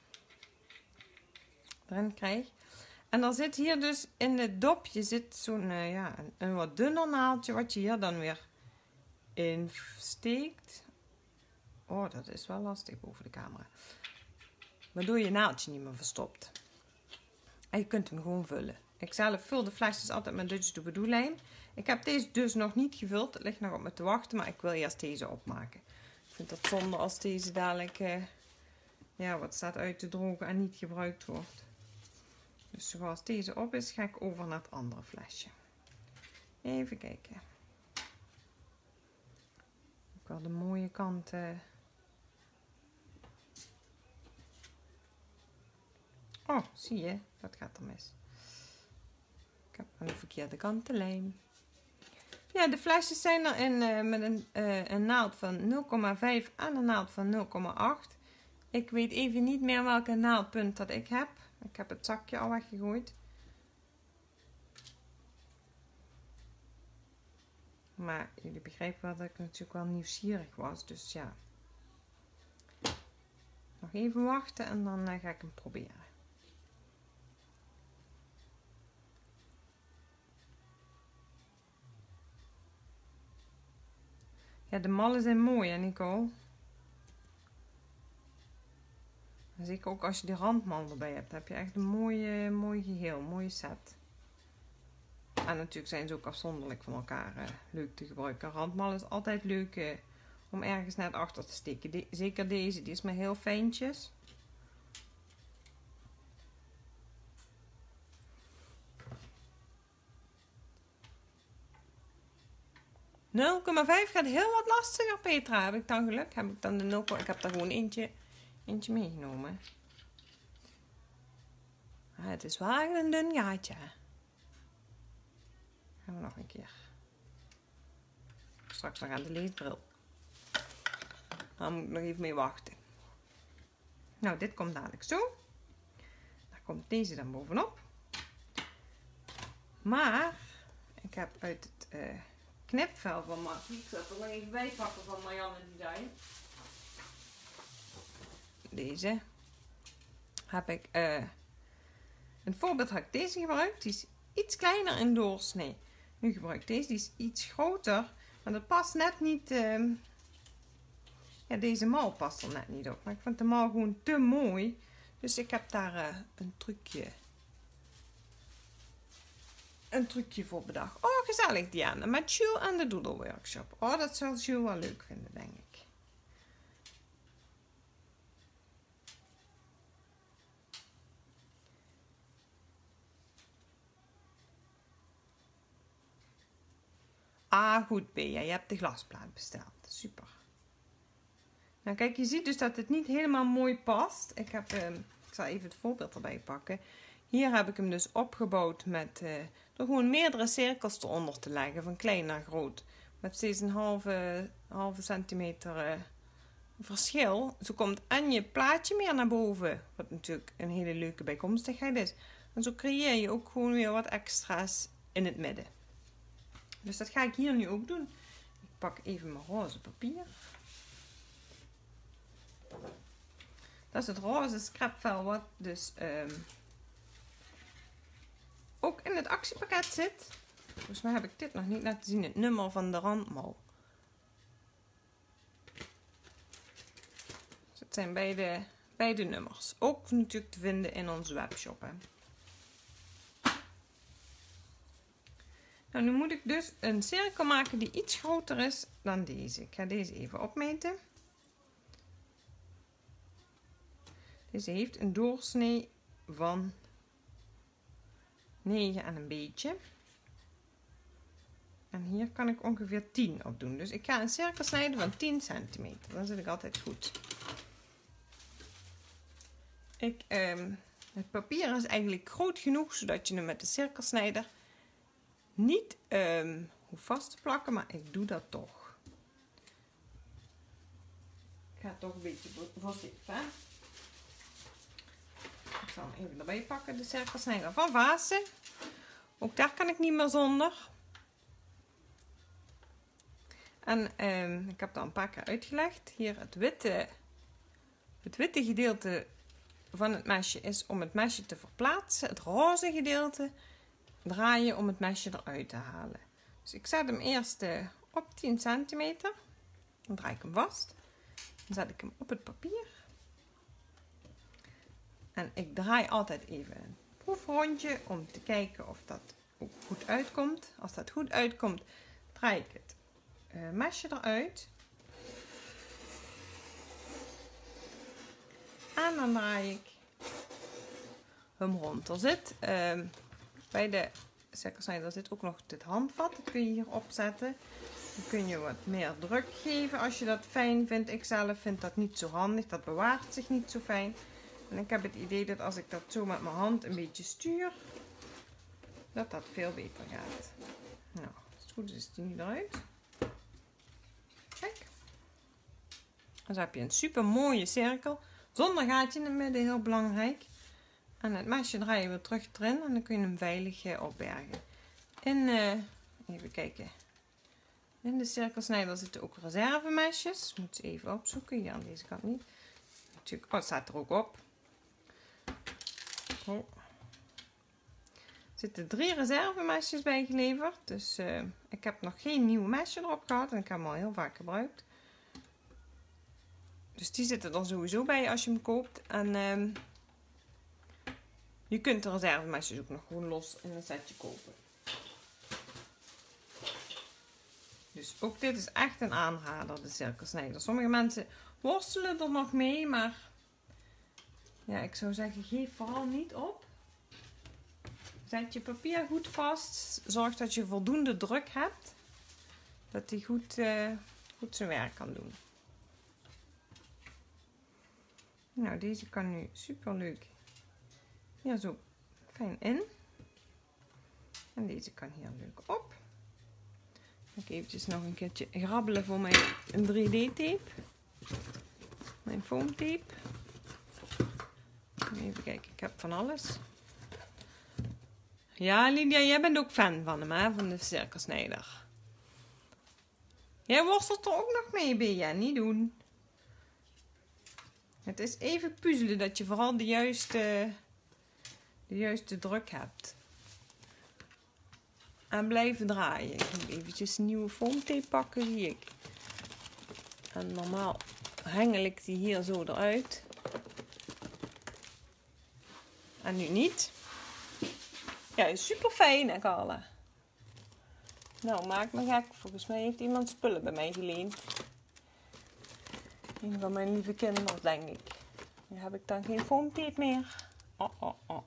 Erin krijg. En dan zit hier dus in het dopje zit zo'n uh, ja, een, een wat dunner naaldje wat je hier dan weer insteekt. Oh, dat is wel lastig boven de camera. Waardoor je naaldje niet meer verstopt. En je kunt hem gewoon vullen. Ik zelf vul de flesjes altijd met Dutch Doobie-Doo-lijm. Ik heb deze dus nog niet gevuld. Het ligt nog op me te wachten, maar ik wil eerst deze opmaken. Ik vind het zonde als deze dadelijk uh, ja, wat staat uit te drogen en niet gebruikt wordt. Dus zoals deze op is, ga ik over naar het andere flesje. Even kijken. Ook wel de mooie kanten. Oh, zie je? Dat gaat er mis. Ik heb aan de verkeerde kant de lijm. Ja, de flesjes zijn er in, uh, met een, uh, een naald van nul komma vijf en een naald van nul komma acht. Ik weet even niet meer welke naaldpunt dat ik heb. Ik heb het zakje al weggegooid. Maar jullie begrijpen wel dat ik natuurlijk wel nieuwsgierig was. Dus ja. Nog even wachten en dan uh, ga ik hem proberen. Ja, de mallen zijn mooi, hè Nico? En zeker ook als je die randmal erbij hebt, heb je echt een mooie, mooi geheel, een mooie set. En natuurlijk zijn ze ook afzonderlijk van elkaar uh, leuk te gebruiken. Randmal is altijd leuk uh, om ergens net achter te steken. De, zeker deze, die is maar heel fijntjes. nul komma vijf gaat heel wat lastiger, Petra. Heb ik dan geluk? Heb ik dan de nul, ik heb daar gewoon eentje, eentje meegenomen. Ah, het is wel echt een dun gaatje. Gaan we nog een keer. Straks nog aan de leesbril. Daar moet ik nog even mee wachten. Nou, dit komt dadelijk zo. Daar komt deze dan bovenop. Maar ik heb uit het uh, knipvel van Markie, ik zal het er nog even bij pakken van Marianne Design. Deze heb ik, uh, een voorbeeld had ik deze gebruikt. Die is iets kleiner in doorsnee. Nu gebruik ik deze, die is iets groter. Maar dat past net niet, uh, ja, deze mal past er net niet op. Maar ik vond de mal gewoon te mooi. Dus ik heb daar uh, een trucje, een trucje voor bedacht. Oh, gezellig Diana, met Jules en de Doodle Workshop. Oh, dat zal Jules wel leuk vinden, denk ik. Ah, goed, Bea. Je hebt de glasplaat besteld. Super. Nou, kijk, je ziet dus dat het niet helemaal mooi past. Ik heb, uh, ik zal even het voorbeeld erbij pakken. Hier heb ik hem dus opgebouwd met, uh, door gewoon meerdere cirkels eronder te leggen, van klein naar groot. Met steeds een halve, halve centimeter uh, verschil. Zo komt en je plaatje meer naar boven, wat natuurlijk een hele leuke bijkomstigheid is. En zo creëer je ook gewoon weer wat extra's in het midden. Dus dat ga ik hier nu ook doen. Ik pak even mijn roze papier. Dat is het roze scrapvel wat dus um, ook in het actiepakket zit. Volgens mij heb ik dit nog niet laten zien. Het nummer van de randmal. Dus het zijn beide, beide nummers. Ook natuurlijk te vinden in onze webshop. Hè. Nou, nu moet ik dus een cirkel maken die iets groter is dan deze. Ik ga deze even opmeten. Deze heeft een doorsnee van negen en een beetje. En hier kan ik ongeveer tien op doen. Dus ik ga een cirkel snijden van tien centimeter. Dan zit ik altijd goed. Ik, eh, het papier is eigenlijk groot genoeg zodat je hem met de cirkelsnijder niet eh, hoeft vast te plakken. Maar ik doe dat toch. ga het toch een beetje voorzichtig, hè. Ik zal hem even erbij pakken, de cirkelsnijder van Vaassen. Ook daar kan ik niet meer zonder. En um, ik heb dat een paar keer uitgelegd. Hier het witte, het witte gedeelte van het mesje is om het mesje te verplaatsen. Het roze gedeelte draaien om het mesje eruit te halen. Dus ik zet hem eerst uh, op tien centimeter. Dan draai ik hem vast. Dan zet ik hem op het papier. En ik draai altijd even een proefrondje om te kijken of dat ook goed uitkomt. Als dat goed uitkomt, draai ik het uh, mesje eruit. En dan draai ik hem rond. Er zit uh, bij de cirkelsnijder zit ook nog dit handvat. Dat kun je hier opzetten. Dan kun je wat meer druk geven als je dat fijn vindt. Ik zelf vind dat niet zo handig. Dat bewaart zich niet zo fijn. En ik heb het idee dat als ik dat zo met mijn hand een beetje stuur, dat dat veel beter gaat. Nou, als het goed is, is die nu eruit. Kijk. Dan heb je een super mooie cirkel. Zonder gaatje in het midden, heel belangrijk. En het mesje draai je weer terug erin en dan kun je hem veilig uh, opbergen. In, uh, even kijken. In de cirkelsnijder zitten ook reservemesjes. Ik moet ze even opzoeken. Hier aan deze kant niet. Natuurlijk, oh, het staat er ook op. Oh. Er zitten drie reservemesjes bij geleverd. Dus uh, ik heb nog geen nieuw mesje erop gehad. En ik heb hem al heel vaak gebruikt. Dus die zitten er sowieso bij als je hem koopt. En uh, je kunt de reservemesjes ook nog gewoon los in een setje kopen. Dus ook dit is echt een aanrader, de cirkelsnijder. Sommige mensen worstelen er nog mee, maar ja, ik zou zeggen, geef vooral niet op. Zet je papier goed vast. Zorg dat je voldoende druk hebt. Dat hij goed, uh, goed zijn werk kan doen. Nou, deze kan nu super leuk hier zo fijn in. En deze kan hier leuk op. Ik ga eventjes nog een keertje grabbelen voor mijn drie D tape. Mijn foam tape. Even kijken, ik heb van alles. Ja, Lydia, jij bent ook fan van hem, hè? Van de cirkelsnijder. Jij worstelt er ook nog mee, ben je? Niet doen. Het is even puzzelen dat je vooral de juiste, de juiste druk hebt. En blijven draaien. Ik moet eventjes een nieuwe foamtape pakken, zie ik. En normaal hengel ik die hier zo eruit. En nu niet. Ja, is super fijn, hè, Carla? Nou, maak me gek. Volgens mij heeft iemand spullen bij mij geleend. Een van mijn lieve kinderen, denk ik. Nu heb ik dan geen foamtape meer. Oh, oh, oh.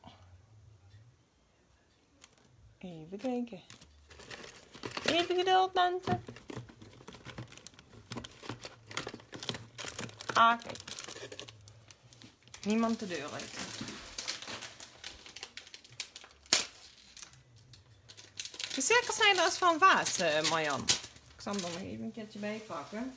Even kijken. Even geduld, mensen. Ah, kijk. Niemand de deur uit. De cirkelsnijder is van Vaassen, uh, Marjan. Ik zal hem er nog even een keertje bij pakken.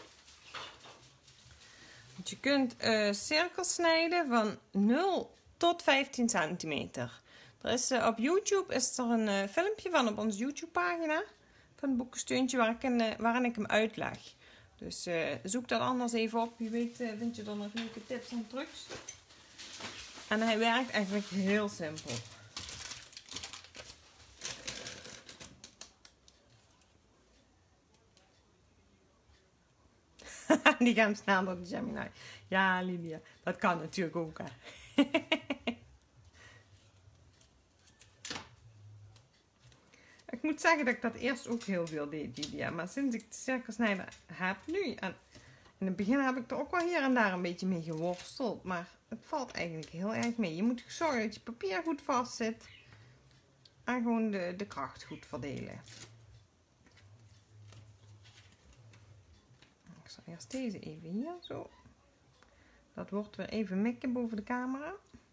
Want je kunt uh, cirkels snijden van nul tot vijftien centimeter. Er is, uh, op YouTube is er een uh, filmpje van op onze YouTube pagina. Van het boekensteuntje waar ik in, uh, waarin ik hem uitleg. Dus uh, zoek dat anders even op. Wie weet uh, vind je er nog leuke tips en trucs. En hij werkt eigenlijk heel simpel. Die gaan snel door de Gemini. Ja, Lydia, dat kan natuurlijk ook, hè. Ik moet zeggen dat ik dat eerst ook heel veel deed, Lydia. Maar sinds ik de cirkelsnijder heb nu... En in het begin heb ik er ook wel hier en daar een beetje mee geworsteld. Maar het valt eigenlijk heel erg mee. Je moet zorgen dat je papier goed vast zit. En gewoon de, de kracht goed verdelen. Ik zal eerst deze even hier zo. Dat wordt weer even mikken boven de camera.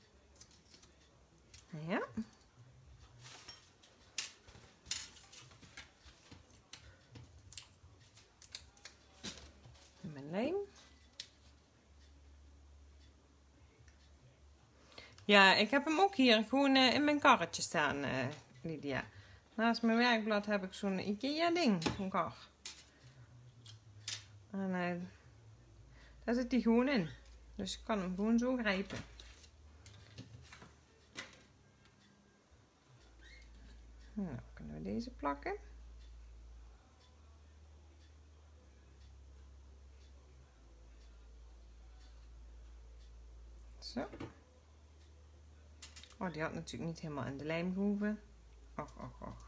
Ja. En mijn lijm. Ja, ik heb hem ook hier gewoon uh, in mijn karretje staan, uh, Lydia. Naast mijn werkblad heb ik zo'n Ikea-ding, zo'n kar. En uh, daar zit hij gewoon in. Dus ik kan hem gewoon zo grijpen. Nou, kunnen we deze plakken. Zo. Oh, die had natuurlijk niet helemaal in de lijm gehoeven. Och, och, och.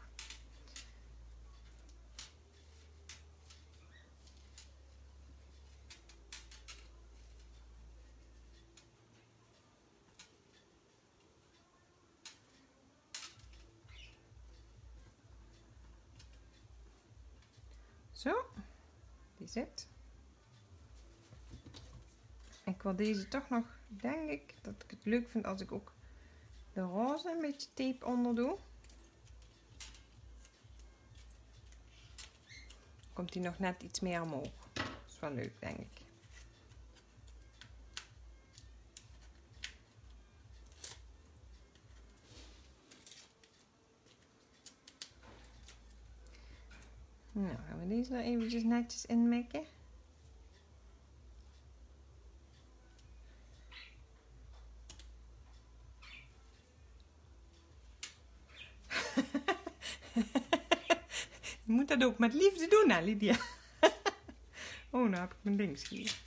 Zo, die zit. Ik wil deze toch nog, denk ik, dat ik het leuk vind als ik ook de roze een beetje tape onder doe. Komt die nog net iets meer omhoog. Dat is wel leuk, denk ik. Nou, gaan we deze er eventjes netjes in mikken. Je moet dat ook met liefde doen, hè, Lydia? Oh, nou heb ik mijn ding schier.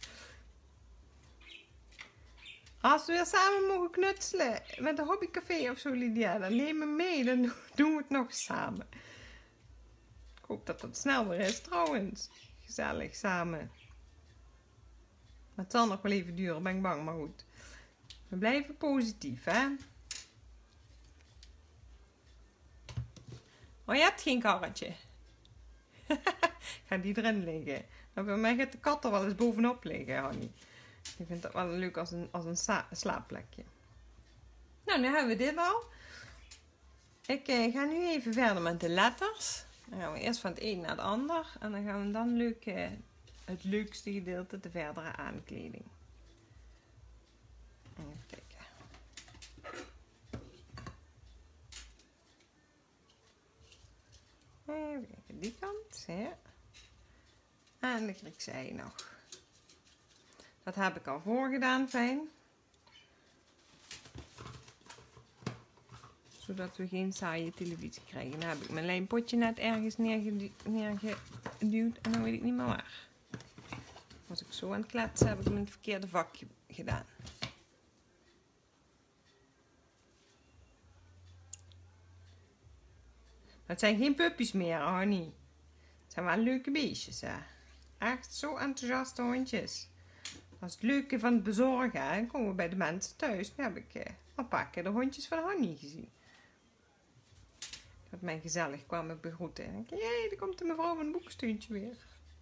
Als we weer samen mogen knutselen met een hobbycafé of zo, Lydia, dan neem me mee. Dan doen we het nog samen. Ik hoop dat dat snel weer is, trouwens. Gezellig samen. Maar het zal nog wel even duren, ben ik bang, maar goed. We blijven positief, hè? Oh, je hebt geen karretje. Gaat die erin liggen? Nou, bij mij gaat de kat er wel eens bovenop liggen, Honey. Ik vind dat wel leuk als een, als een slaapplekje. Nou, nu hebben we dit al. Ik eh, ga nu even verder met de letters. Dan gaan we eerst van het een naar het ander. En dan gaan we dan leuk, eh, het leukste gedeelte, de verdere aankleding. Even kijken. Even kijken, die kant. Ja. En de Griekse ei nog. Dat heb ik al voorgedaan, fijn. Zodat we geen saaie televisie krijgen. Dan heb ik mijn lijmpotje net ergens neergeduwd, neergeduwd en dan weet ik niet meer waar. Als ik zo aan het kletsen heb ik hem in het verkeerde vakje gedaan. Het zijn geen puppies meer, Honey. Het zijn wel leuke beestjes, hè. Echt zo enthousiaste hondjes. Dat is het leuke van het bezorgen. Dan komen we bij de mensen thuis. Nu heb ik eh, al een paar keer de hondjes van Honey gezien. Dat mij gezellig kwamen begroeten. En ik dacht, jee, daar komt de mevrouw van het boekensteuntje weer.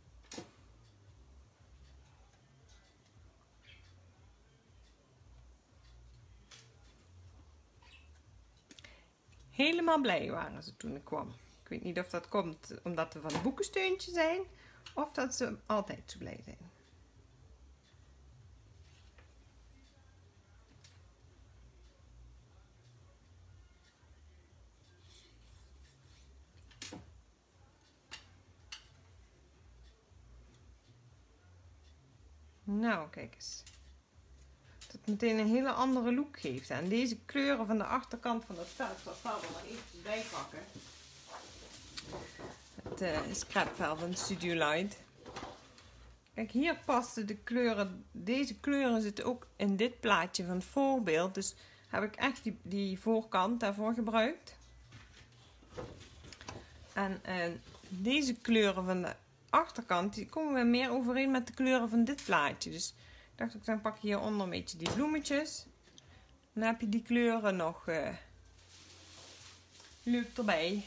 Helemaal blij waren ze toen ik kwam. Ik weet niet of dat komt omdat we van het boekensteuntje zijn. Of dat ze altijd zo blij zijn. Nou, kijk eens. Dat het meteen een hele andere look geeft. En deze kleuren van de achterkant van dat veld, dat zal er maar eventjes bij pakken. Het uh, scrapvel van Studio Light. Kijk, hier passen de kleuren. Deze kleuren zitten ook in dit plaatje van het voorbeeld. Dus heb ik echt die, die voorkant daarvoor gebruikt. En uh, deze kleuren van de achterkant, die komen weer meer overeen met de kleuren van dit plaatje. Dus ik dacht, ik dan pak je hieronder een beetje die bloemetjes. Dan heb je die kleuren nog uh, leuk erbij.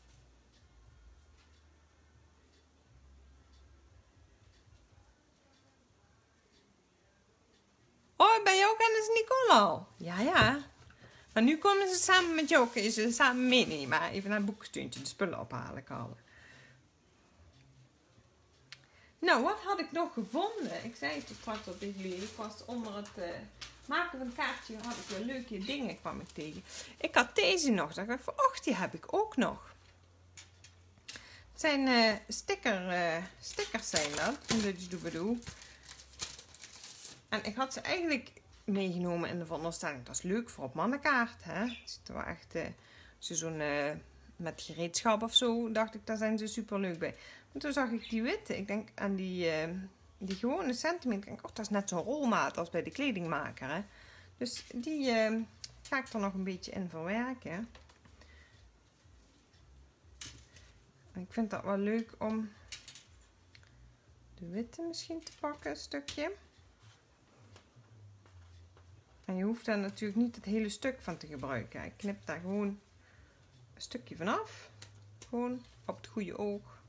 Oh, ben je ook aan de Nicole al? Ja, ja. Maar nu komen ze samen met jou. Kun je ze samen meenemen. Even naar het boekensteuntje de spullen ophalen, Karle. Nou, wat had ik nog gevonden? Ik zei het straks al tegen jullie. Ik was onder het uh, maken van een kaartje. Had ik weer leuke dingen kwam ik tegen. Ik had deze nog. Dacht ik van, och, die heb ik ook nog. Het zijn uh, sticker, uh, stickers zijn dat. Van Dutch Doobadoo. En ik had ze eigenlijk meegenomen in de veronderstelling. Dat is leuk voor op mannenkaart. Hè? Het ziet er wel echt... Uh, als je zo'n... Uh, met gereedschap of zo, dacht ik, daar zijn ze super leuk bij. Maar toen zag ik die witte. Ik denk aan die, uh, die gewone centimeter. Ik denk, oh, dat is net zo'n rolmaat als bij de kledingmaker. Hè? Dus die uh, ga ik er nog een beetje in verwerken. En ik vind dat wel leuk om de witte misschien te pakken, een stukje. En je hoeft daar natuurlijk niet het hele stuk van te gebruiken. Ik knip daar gewoon een stukje vanaf. Gewoon op het goede oog.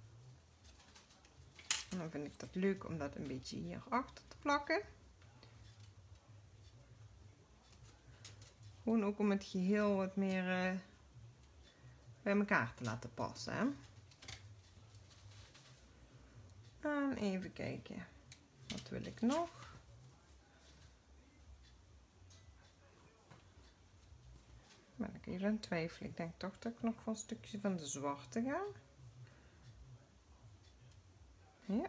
En dan vind ik dat leuk om dat een beetje hier achter te plakken. Gewoon ook om het geheel wat meer uh, bij elkaar te laten passen. Hè? En even kijken. Wat wil ik nog? Ben ik even aan het twijfelen. Ik denk toch dat ik nog voor een stukje van de zwarte ga. Ja.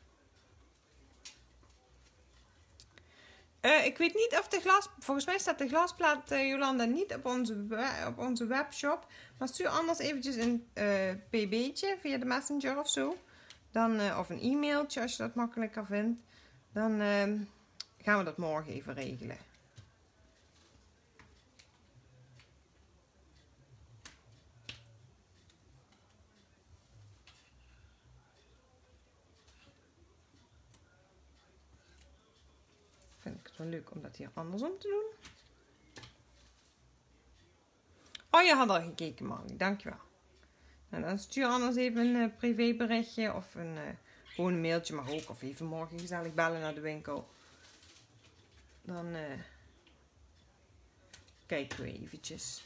Uh, ik weet niet of de glas... Volgens mij staat de glasplaat, uh, Jolanda, niet op onze, op onze webshop. Maar stuur anders eventjes een uh, pb'tje via de messenger of zo. Dan, uh, of een e-mailtje als je dat makkelijker vindt. Dan uh, gaan we dat morgen even regelen. Vind ik het wel leuk om dat hier andersom te doen. Oh, je had al gekeken, Marlie. Dankjewel. En dan stuur anders even een uh, privéberichtje of een, uh, gewoon een mailtje, maar ook. Of even morgen gezellig bellen naar de winkel. Dan uh, kijken we eventjes.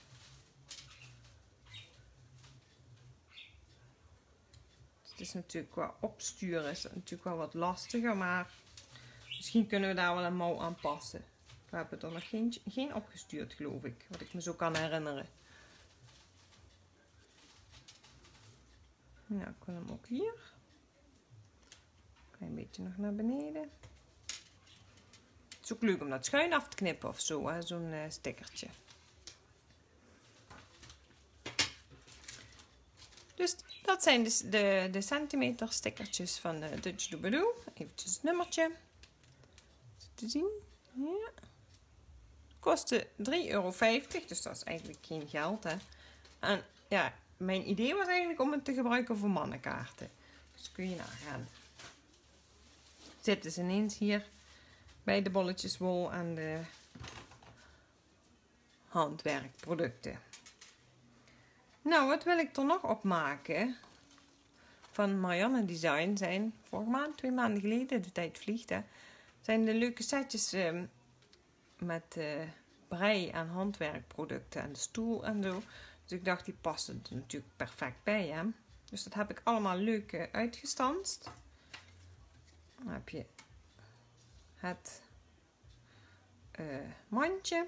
Het is natuurlijk qua opsturen is het natuurlijk wel wat lastiger, maar misschien kunnen we daar wel een mouw aan passen. We hebben er nog geen, geen opgestuurd, geloof ik, wat ik me zo kan herinneren. Nou, ik wil hem ook hier. Een klein beetje nog naar beneden. Het is ook leuk om dat schuin af te knippen of zo, zo'n uh, stickertje. Dus dat zijn dus de, de centimeter stickertjes van de Dutch Doobadoo. Eventjes het nummertje. Te zien. Ja. Kostte drie euro vijftig, dus dat is eigenlijk geen geld. Hè. En ja, mijn idee was eigenlijk om het te gebruiken voor mannenkaarten. Dus kun je nagaan. Zitten ze ineens hier bij de bolletjes wol en de handwerkproducten. Nou, wat wil ik er nog opmaken? Van Marianne Design zijn vorige maand, twee maanden geleden, de tijd vliegt hè. Zijn de leuke setjes uh, met uh, brei en handwerkproducten en de stoel en zo. Dus ik dacht, die passen er natuurlijk perfect bij hè. Dus dat heb ik allemaal leuk uh, uitgestanst. Dan heb je het uh, mandje.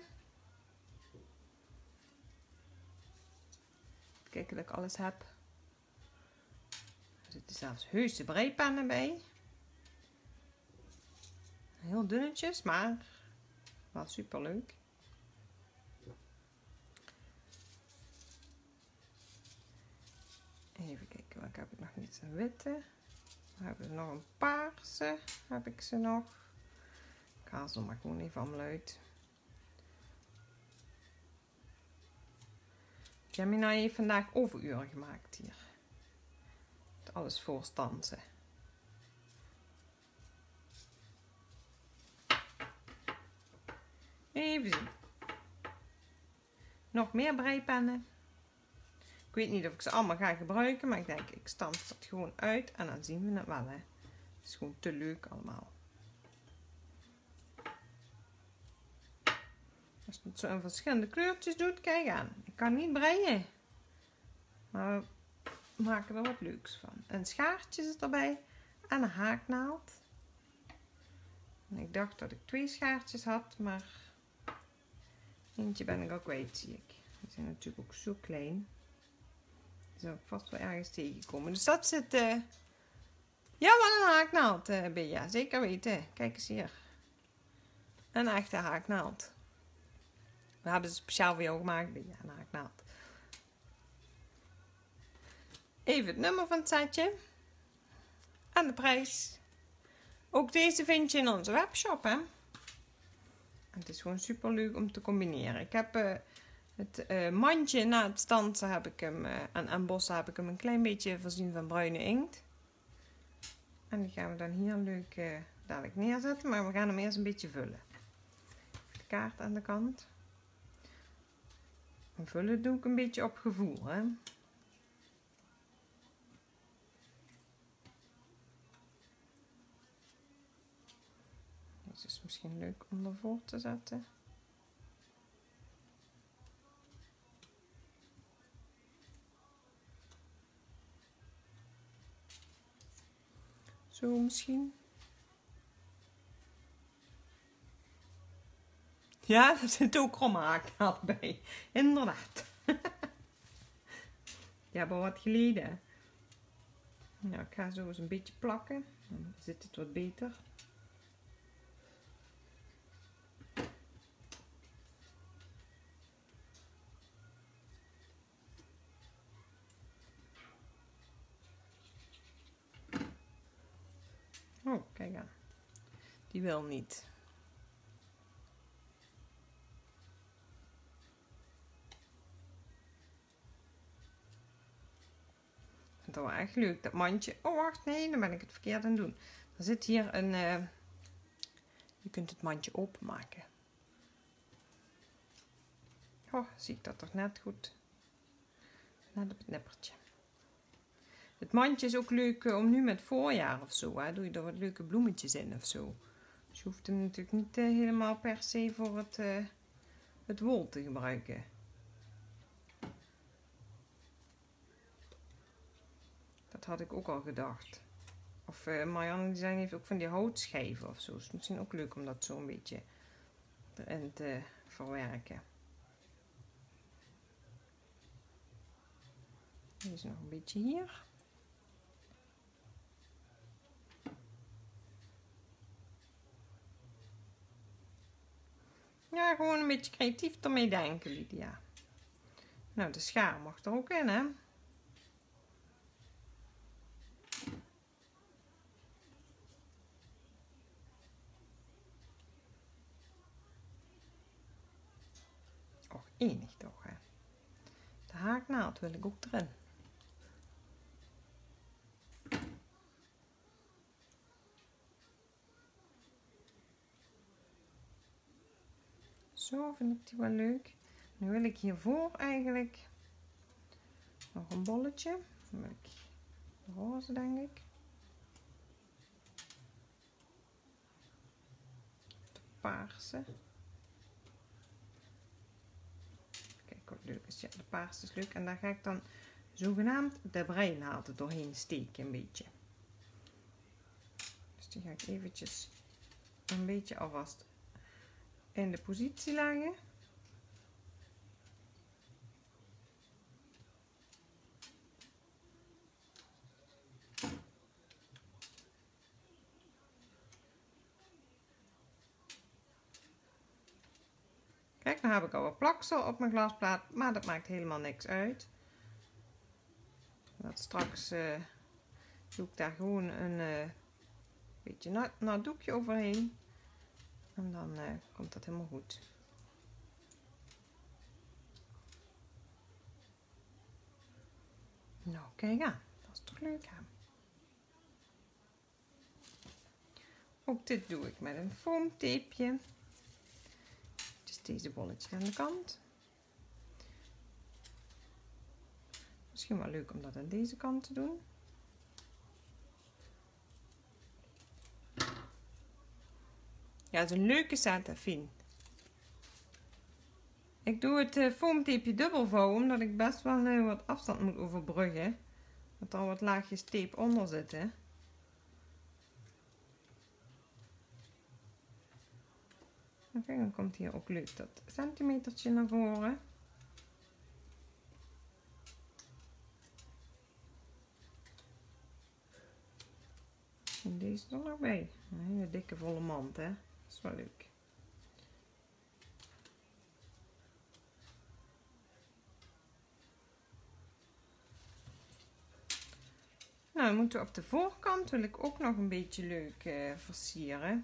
Kijken dat ik alles heb. Er zitten zelfs heuse breipennen bij. Heel dunnetjes, maar wel super leuk. Even kijken, wat heb ik nog niet? Een witte. We hebben nog een paarse. Heb ik ze nog. Ik haal ze maar gewoon even allemaal uit. Gemini heeft vandaag overuren gemaakt hier. Met alles voorstansen. Even zien. Nog meer breipennen. Ik weet niet of ik ze allemaal ga gebruiken, maar ik denk ik stans dat gewoon uit en dan zien we het wel. Hè. Het is gewoon te leuk allemaal. Als je het zo in verschillende kleurtjes doet, kijk aan. Ik kan niet breien. Maar we maken er wat leuks van. Een schaartje zit erbij. en een haaknaald. En ik dacht dat ik twee schaartjes had, maar eentje ben ik al kwijt, zie ik. Die zijn natuurlijk ook zo klein. Die zou ik vast wel ergens tegenkomen. Dus dat zit... Uh... Ja, wat een haaknaald, uh, Bea. Zeker weten. Kijk eens hier. Een echte haaknaald. We hebben ze speciaal voor jou gemaakt, Bea. Een haaknaald. Even het nummer van het setje. En de prijs. Ook deze vind je in onze webshop, hè. En het is gewoon super leuk om te combineren. Ik heb uh, het uh, mandje na het stansen heb ik hem, uh, en embossen heb ik hem een klein beetje voorzien van bruine inkt. En die gaan we dan hier leuk uh, dadelijk neerzetten. Maar we gaan hem eerst een beetje vullen. De kaart aan de kant. En vullen doe ik een beetje op gevoel, hè. Deze is misschien leuk om ervoor te zetten. Zo misschien. Ja, er zit ook kromme haaknaald bij. Inderdaad. Die hebben wat geleden. Nou, ik ga zo eens een beetje plakken. Dan zit het wat beter. Oh, kijk aan. Die wil niet. Ik vind het wel echt leuk, dat mandje. Oh, wacht, nee, dan ben ik het verkeerd aan het doen. Er zit hier een... Uh, je kunt het mandje openmaken. Oh, zie ik dat toch net goed. Net op het nippertje. Het mandje is ook leuk om nu met voorjaar of zo. Hè? Doe je er wat leuke bloemetjes in of zo. Dus je hoeft hem natuurlijk niet uh, helemaal per se voor het, uh, het wol te gebruiken. Dat had ik ook al gedacht. Of uh, Marianne Design heeft ook van die houtschijven of zo. Dus misschien ook leuk om dat zo een beetje erin te verwerken. Deze nog een beetje hier. Ja, gewoon een beetje creatief ermee denken, Lydia. Nou, de schaar mag er ook in, hè. Och, enig toch, hè. De haaknaald wil ik ook erin. Zo vind ik die wel leuk. Nu wil ik hiervoor eigenlijk nog een bolletje. Dan wil ik roze, denk ik. De paarse. Kijk wat leuk is. Ja, de paarse is leuk. En daar ga ik dan zogenaamd de breinaald er doorheen steken een beetje. Dus die ga ik eventjes een beetje alvast in de positie leggen. Kijk, nu heb ik al wat plaksel op mijn glasplaat, maar dat maakt helemaal niks uit. Dat straks uh, doe ik daar gewoon een uh, beetje nat, nat doekje overheen. En dan uh, komt dat helemaal goed. Nou, kijk aan. Dat is toch leuk, hè? Ook dit doe ik met een foamtapeje. Dus deze bolletjes aan de kant. Misschien wel leuk om dat aan deze kant te doen. Ja, het is een leuke Satin. Ik doe het uh, foamtapeje dubbel vouwen, omdat ik best wel uh, wat afstand moet overbruggen. Dat er wat laagjes tape onder zitten. Oké, dan komt hier ook leuk dat centimetertje naar voren. En deze er nog bij. Een hele dikke volle mand, hè. Dat is wel leuk. Nou, dan moeten we op de voorkant wil ik ook nog een beetje leuk uh, versieren.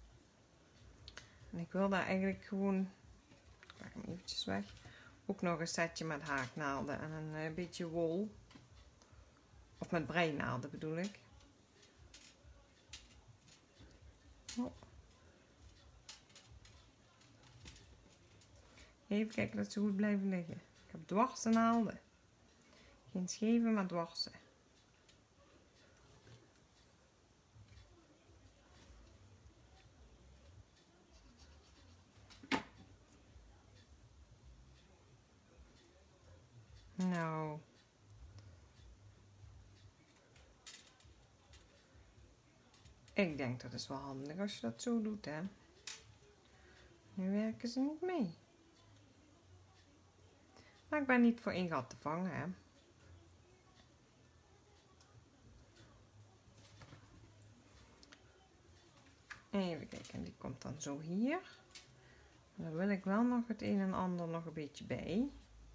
En ik wil daar eigenlijk gewoon, ik maak hem eventjes weg, ook nog een setje met haaknaalden en een uh, beetje wol. Of met breinaalden bedoel ik. Oh. Even kijken dat ze goed blijven liggen. Ik heb dwarse naalden. Geen scheve, maar dwarse. Nou. Ik denk dat is wel handig als je dat zo doet, hè. Nu werken ze niet mee. Maar ik ben niet voor één gat te vangen, hè. Even kijken, die komt dan zo hier. Dan wil ik wel nog het een en ander nog een beetje bij.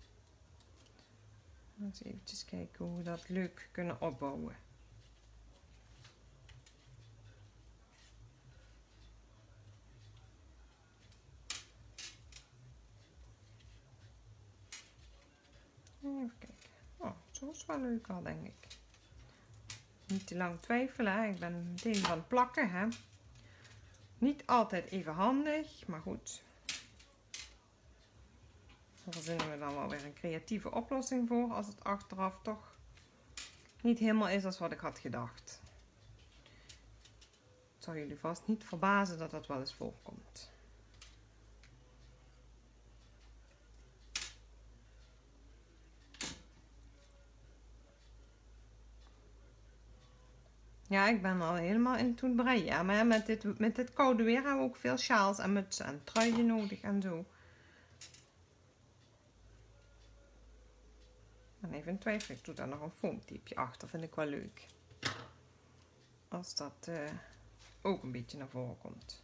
Eens eventjes kijken hoe we dat leuk kunnen opbouwen. Even kijken. Oh, zo is wel leuk al, denk ik. Niet te lang twijfelen, hè. Ik ben meteen van het plakken, hè. Niet altijd even handig, maar goed. Daar verzinnen we dan wel weer een creatieve oplossing voor als het achteraf toch niet helemaal is als wat ik had gedacht. Het zal jullie vast niet verbazen dat dat wel eens voorkomt. Ja, ik ben al helemaal in het breien. Ja, maar met dit, met dit koude weer hebben we ook veel sjaals en mutsen en truien nodig en zo. En even in twijfel, ik doe daar nog een foamtapeje achter, vind ik wel leuk. Als dat uh, ook een beetje naar voren komt.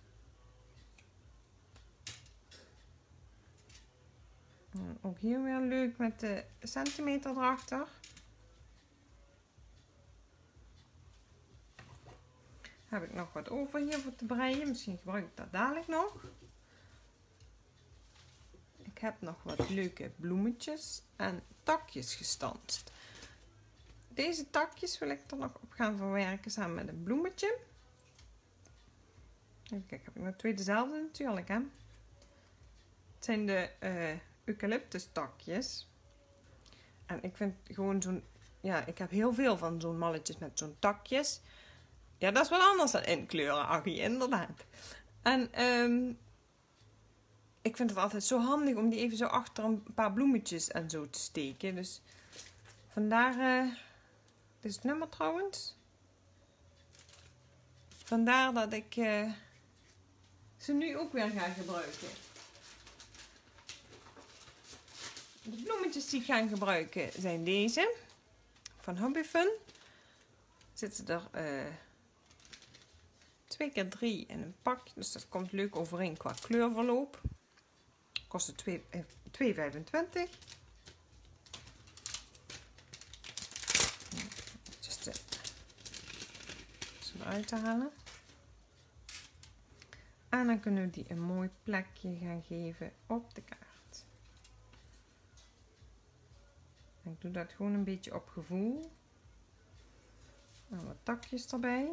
En ook hier weer leuk met de centimeter erachter. Heb ik nog wat over hier voor te breien. Misschien gebruik ik dat dadelijk nog. Ik heb nog wat leuke bloemetjes en takjes gestanst. Deze takjes wil ik er nog op gaan verwerken samen met een bloemetje. Even kijken, heb ik nog twee dezelfde natuurlijk, hè. Het zijn de uh, eucalyptus takjes. En ik vind gewoon zo'n, ja, ik heb heel veel van zo'n malletjes met zo'n takjes. Ja, dat is wel anders dan inkleuren, Aggie, inderdaad. En um, ik vind het altijd zo handig om die even zo achter een paar bloemetjes en zo te steken. Dus vandaar, uh, dit is het nummer trouwens. Vandaar dat ik uh, ze nu ook weer ga gebruiken. De bloemetjes die ik ga gebruiken zijn deze. Van Hobbyfun. Zitten er... Uh, twee keer drie in een pak, dus dat komt leuk overeen qua kleurverloop. Kostte twee vijfentwintig. Just uh, zo eruit te halen. En dan kunnen we die een mooi plekje gaan geven op de kaart. En ik doe dat gewoon een beetje op gevoel. En wat takjes erbij.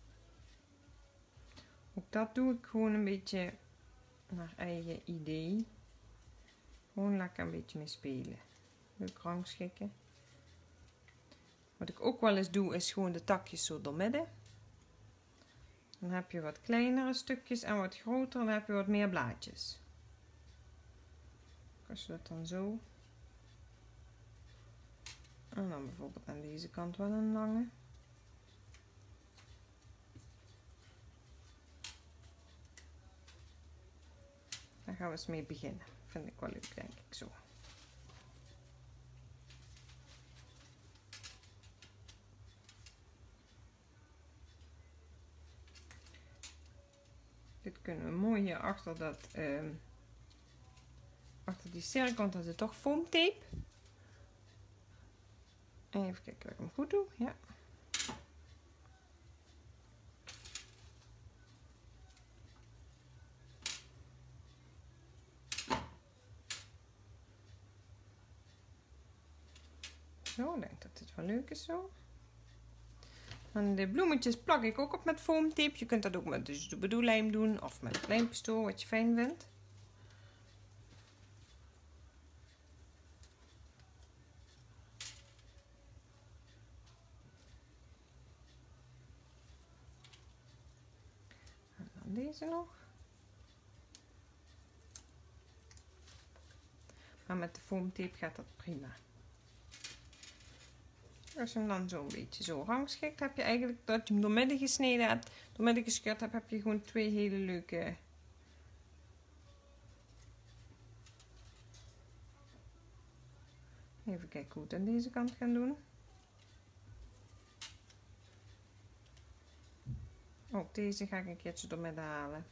Ook dat doe ik gewoon een beetje naar eigen idee. Gewoon lekker een beetje mee spelen. Leuk rangschikken. Wat ik ook wel eens doe is gewoon de takjes zo doormidden. Dan heb je wat kleinere stukjes en wat grotere, dan heb je wat meer blaadjes. Als je dat dan zo. En dan bijvoorbeeld aan deze kant wel een lange. gaan we eens mee beginnen. Vind ik wel leuk, denk ik zo. Dit kunnen we mooi hier achter dat, uh, achter die cirkel, want dat is toch foamtape. Even kijken of ik hem goed doe. Ja. Zo, ik denk dat dit wel leuk is zo. En de bloemetjes plak ik ook op met foamtape. Je kunt dat ook met dus de bedoellijm doen of met een lijmpistool, wat je fijn vindt. En dan deze nog. Maar met de foamtape gaat dat prima. Als je hem dan zo een beetje zo rangschikt, heb je eigenlijk dat je hem doormidden gesneden hebt, doormidden gescheurd hebt, heb je gewoon twee hele leuke even kijken hoe we het aan deze kant gaan doen. Ook deze ga ik een keertje doormidden halen.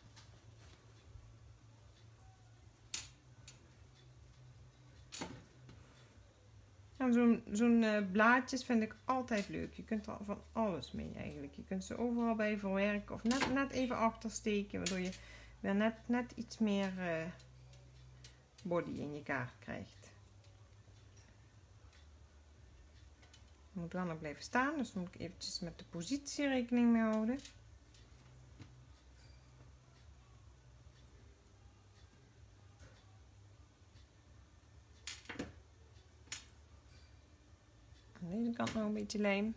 Zo'n zo'n uh, blaadjes vind ik altijd leuk. Je kunt er van alles mee eigenlijk. Je kunt ze overal bij verwerken of net, net even achtersteken, waardoor je weer net, net iets meer uh, body in je kaart krijgt. Je moet wel nog blijven staan, dus moet ik eventjes met de positie rekening mee houden. Aan deze kant nog een beetje lijm.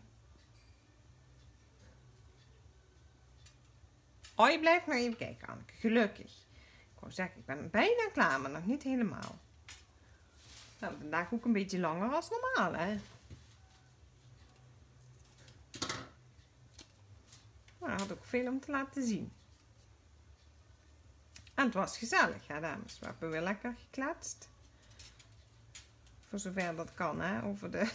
Oh, je blijft nog even kijken, Anneke. Gelukkig. Ik wou zeggen, ik ben bijna klaar, maar nog niet helemaal. Nou, vandaag ook een beetje langer als normaal, hè. Nou, had ook veel om te laten zien. En het was gezellig, hè, dames. We hebben weer lekker gekletst. Voor zover dat kan, hè, over de...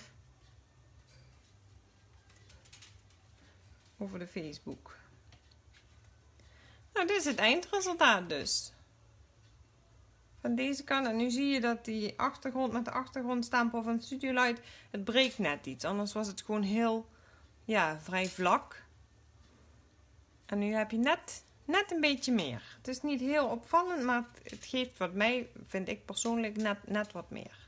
over de Facebook. Nou, dit is het eindresultaat dus. Van deze kant. En nu zie je dat die achtergrond met de achtergrondstempel van Studio Light, het breekt net iets. Anders was het gewoon heel, ja, vrij vlak. En nu heb je net, net een beetje meer. Het is niet heel opvallend, maar het geeft wat mij, vind ik persoonlijk, net, net wat meer.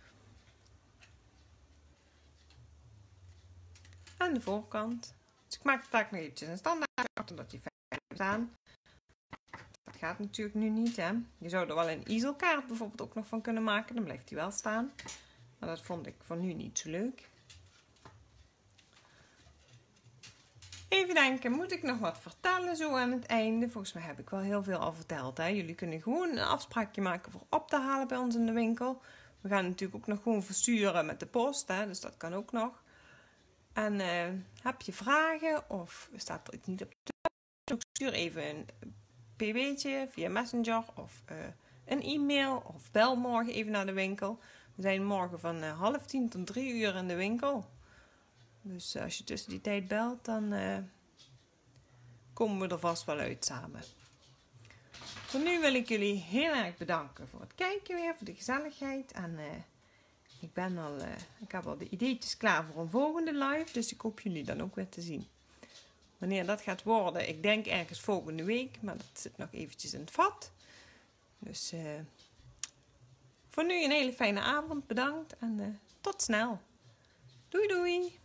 Aan de voorkant. Dus ik maak het taak nog eventjes een standaard achter dat die veilig staan. Dat gaat natuurlijk nu niet, hè. Je zou er wel een easelkaart bijvoorbeeld ook nog van kunnen maken. Dan blijft die wel staan. Maar dat vond ik voor nu niet zo leuk. Even denken, moet ik nog wat vertellen zo aan het einde? Volgens mij heb ik wel heel veel al verteld, hè. Jullie kunnen gewoon een afspraakje maken voor op te halen bij ons in de winkel. We gaan natuurlijk ook nog gewoon versturen met de post, hè. Dus dat kan ook nog. En uh, heb je vragen of staat er iets niet op de website, stuur even een pb'tje via Messenger of uh, een e-mail of bel morgen even naar de winkel. We zijn morgen van uh, half tien tot drie uur in de winkel. Dus uh, als je tussen die tijd belt, dan uh, komen we er vast wel uit samen. Voor nu wil ik jullie heel erg bedanken voor het kijken weer, voor de gezelligheid. En uh, ik, ben al, uh, ik heb al de ideetjes klaar voor een volgende live, dus ik hoop jullie dan ook weer te zien. Wanneer dat gaat worden, ik denk ergens volgende week, maar dat zit nog eventjes in het vat. Dus uh, voor nu een hele fijne avond, bedankt en uh, tot snel. Doei doei!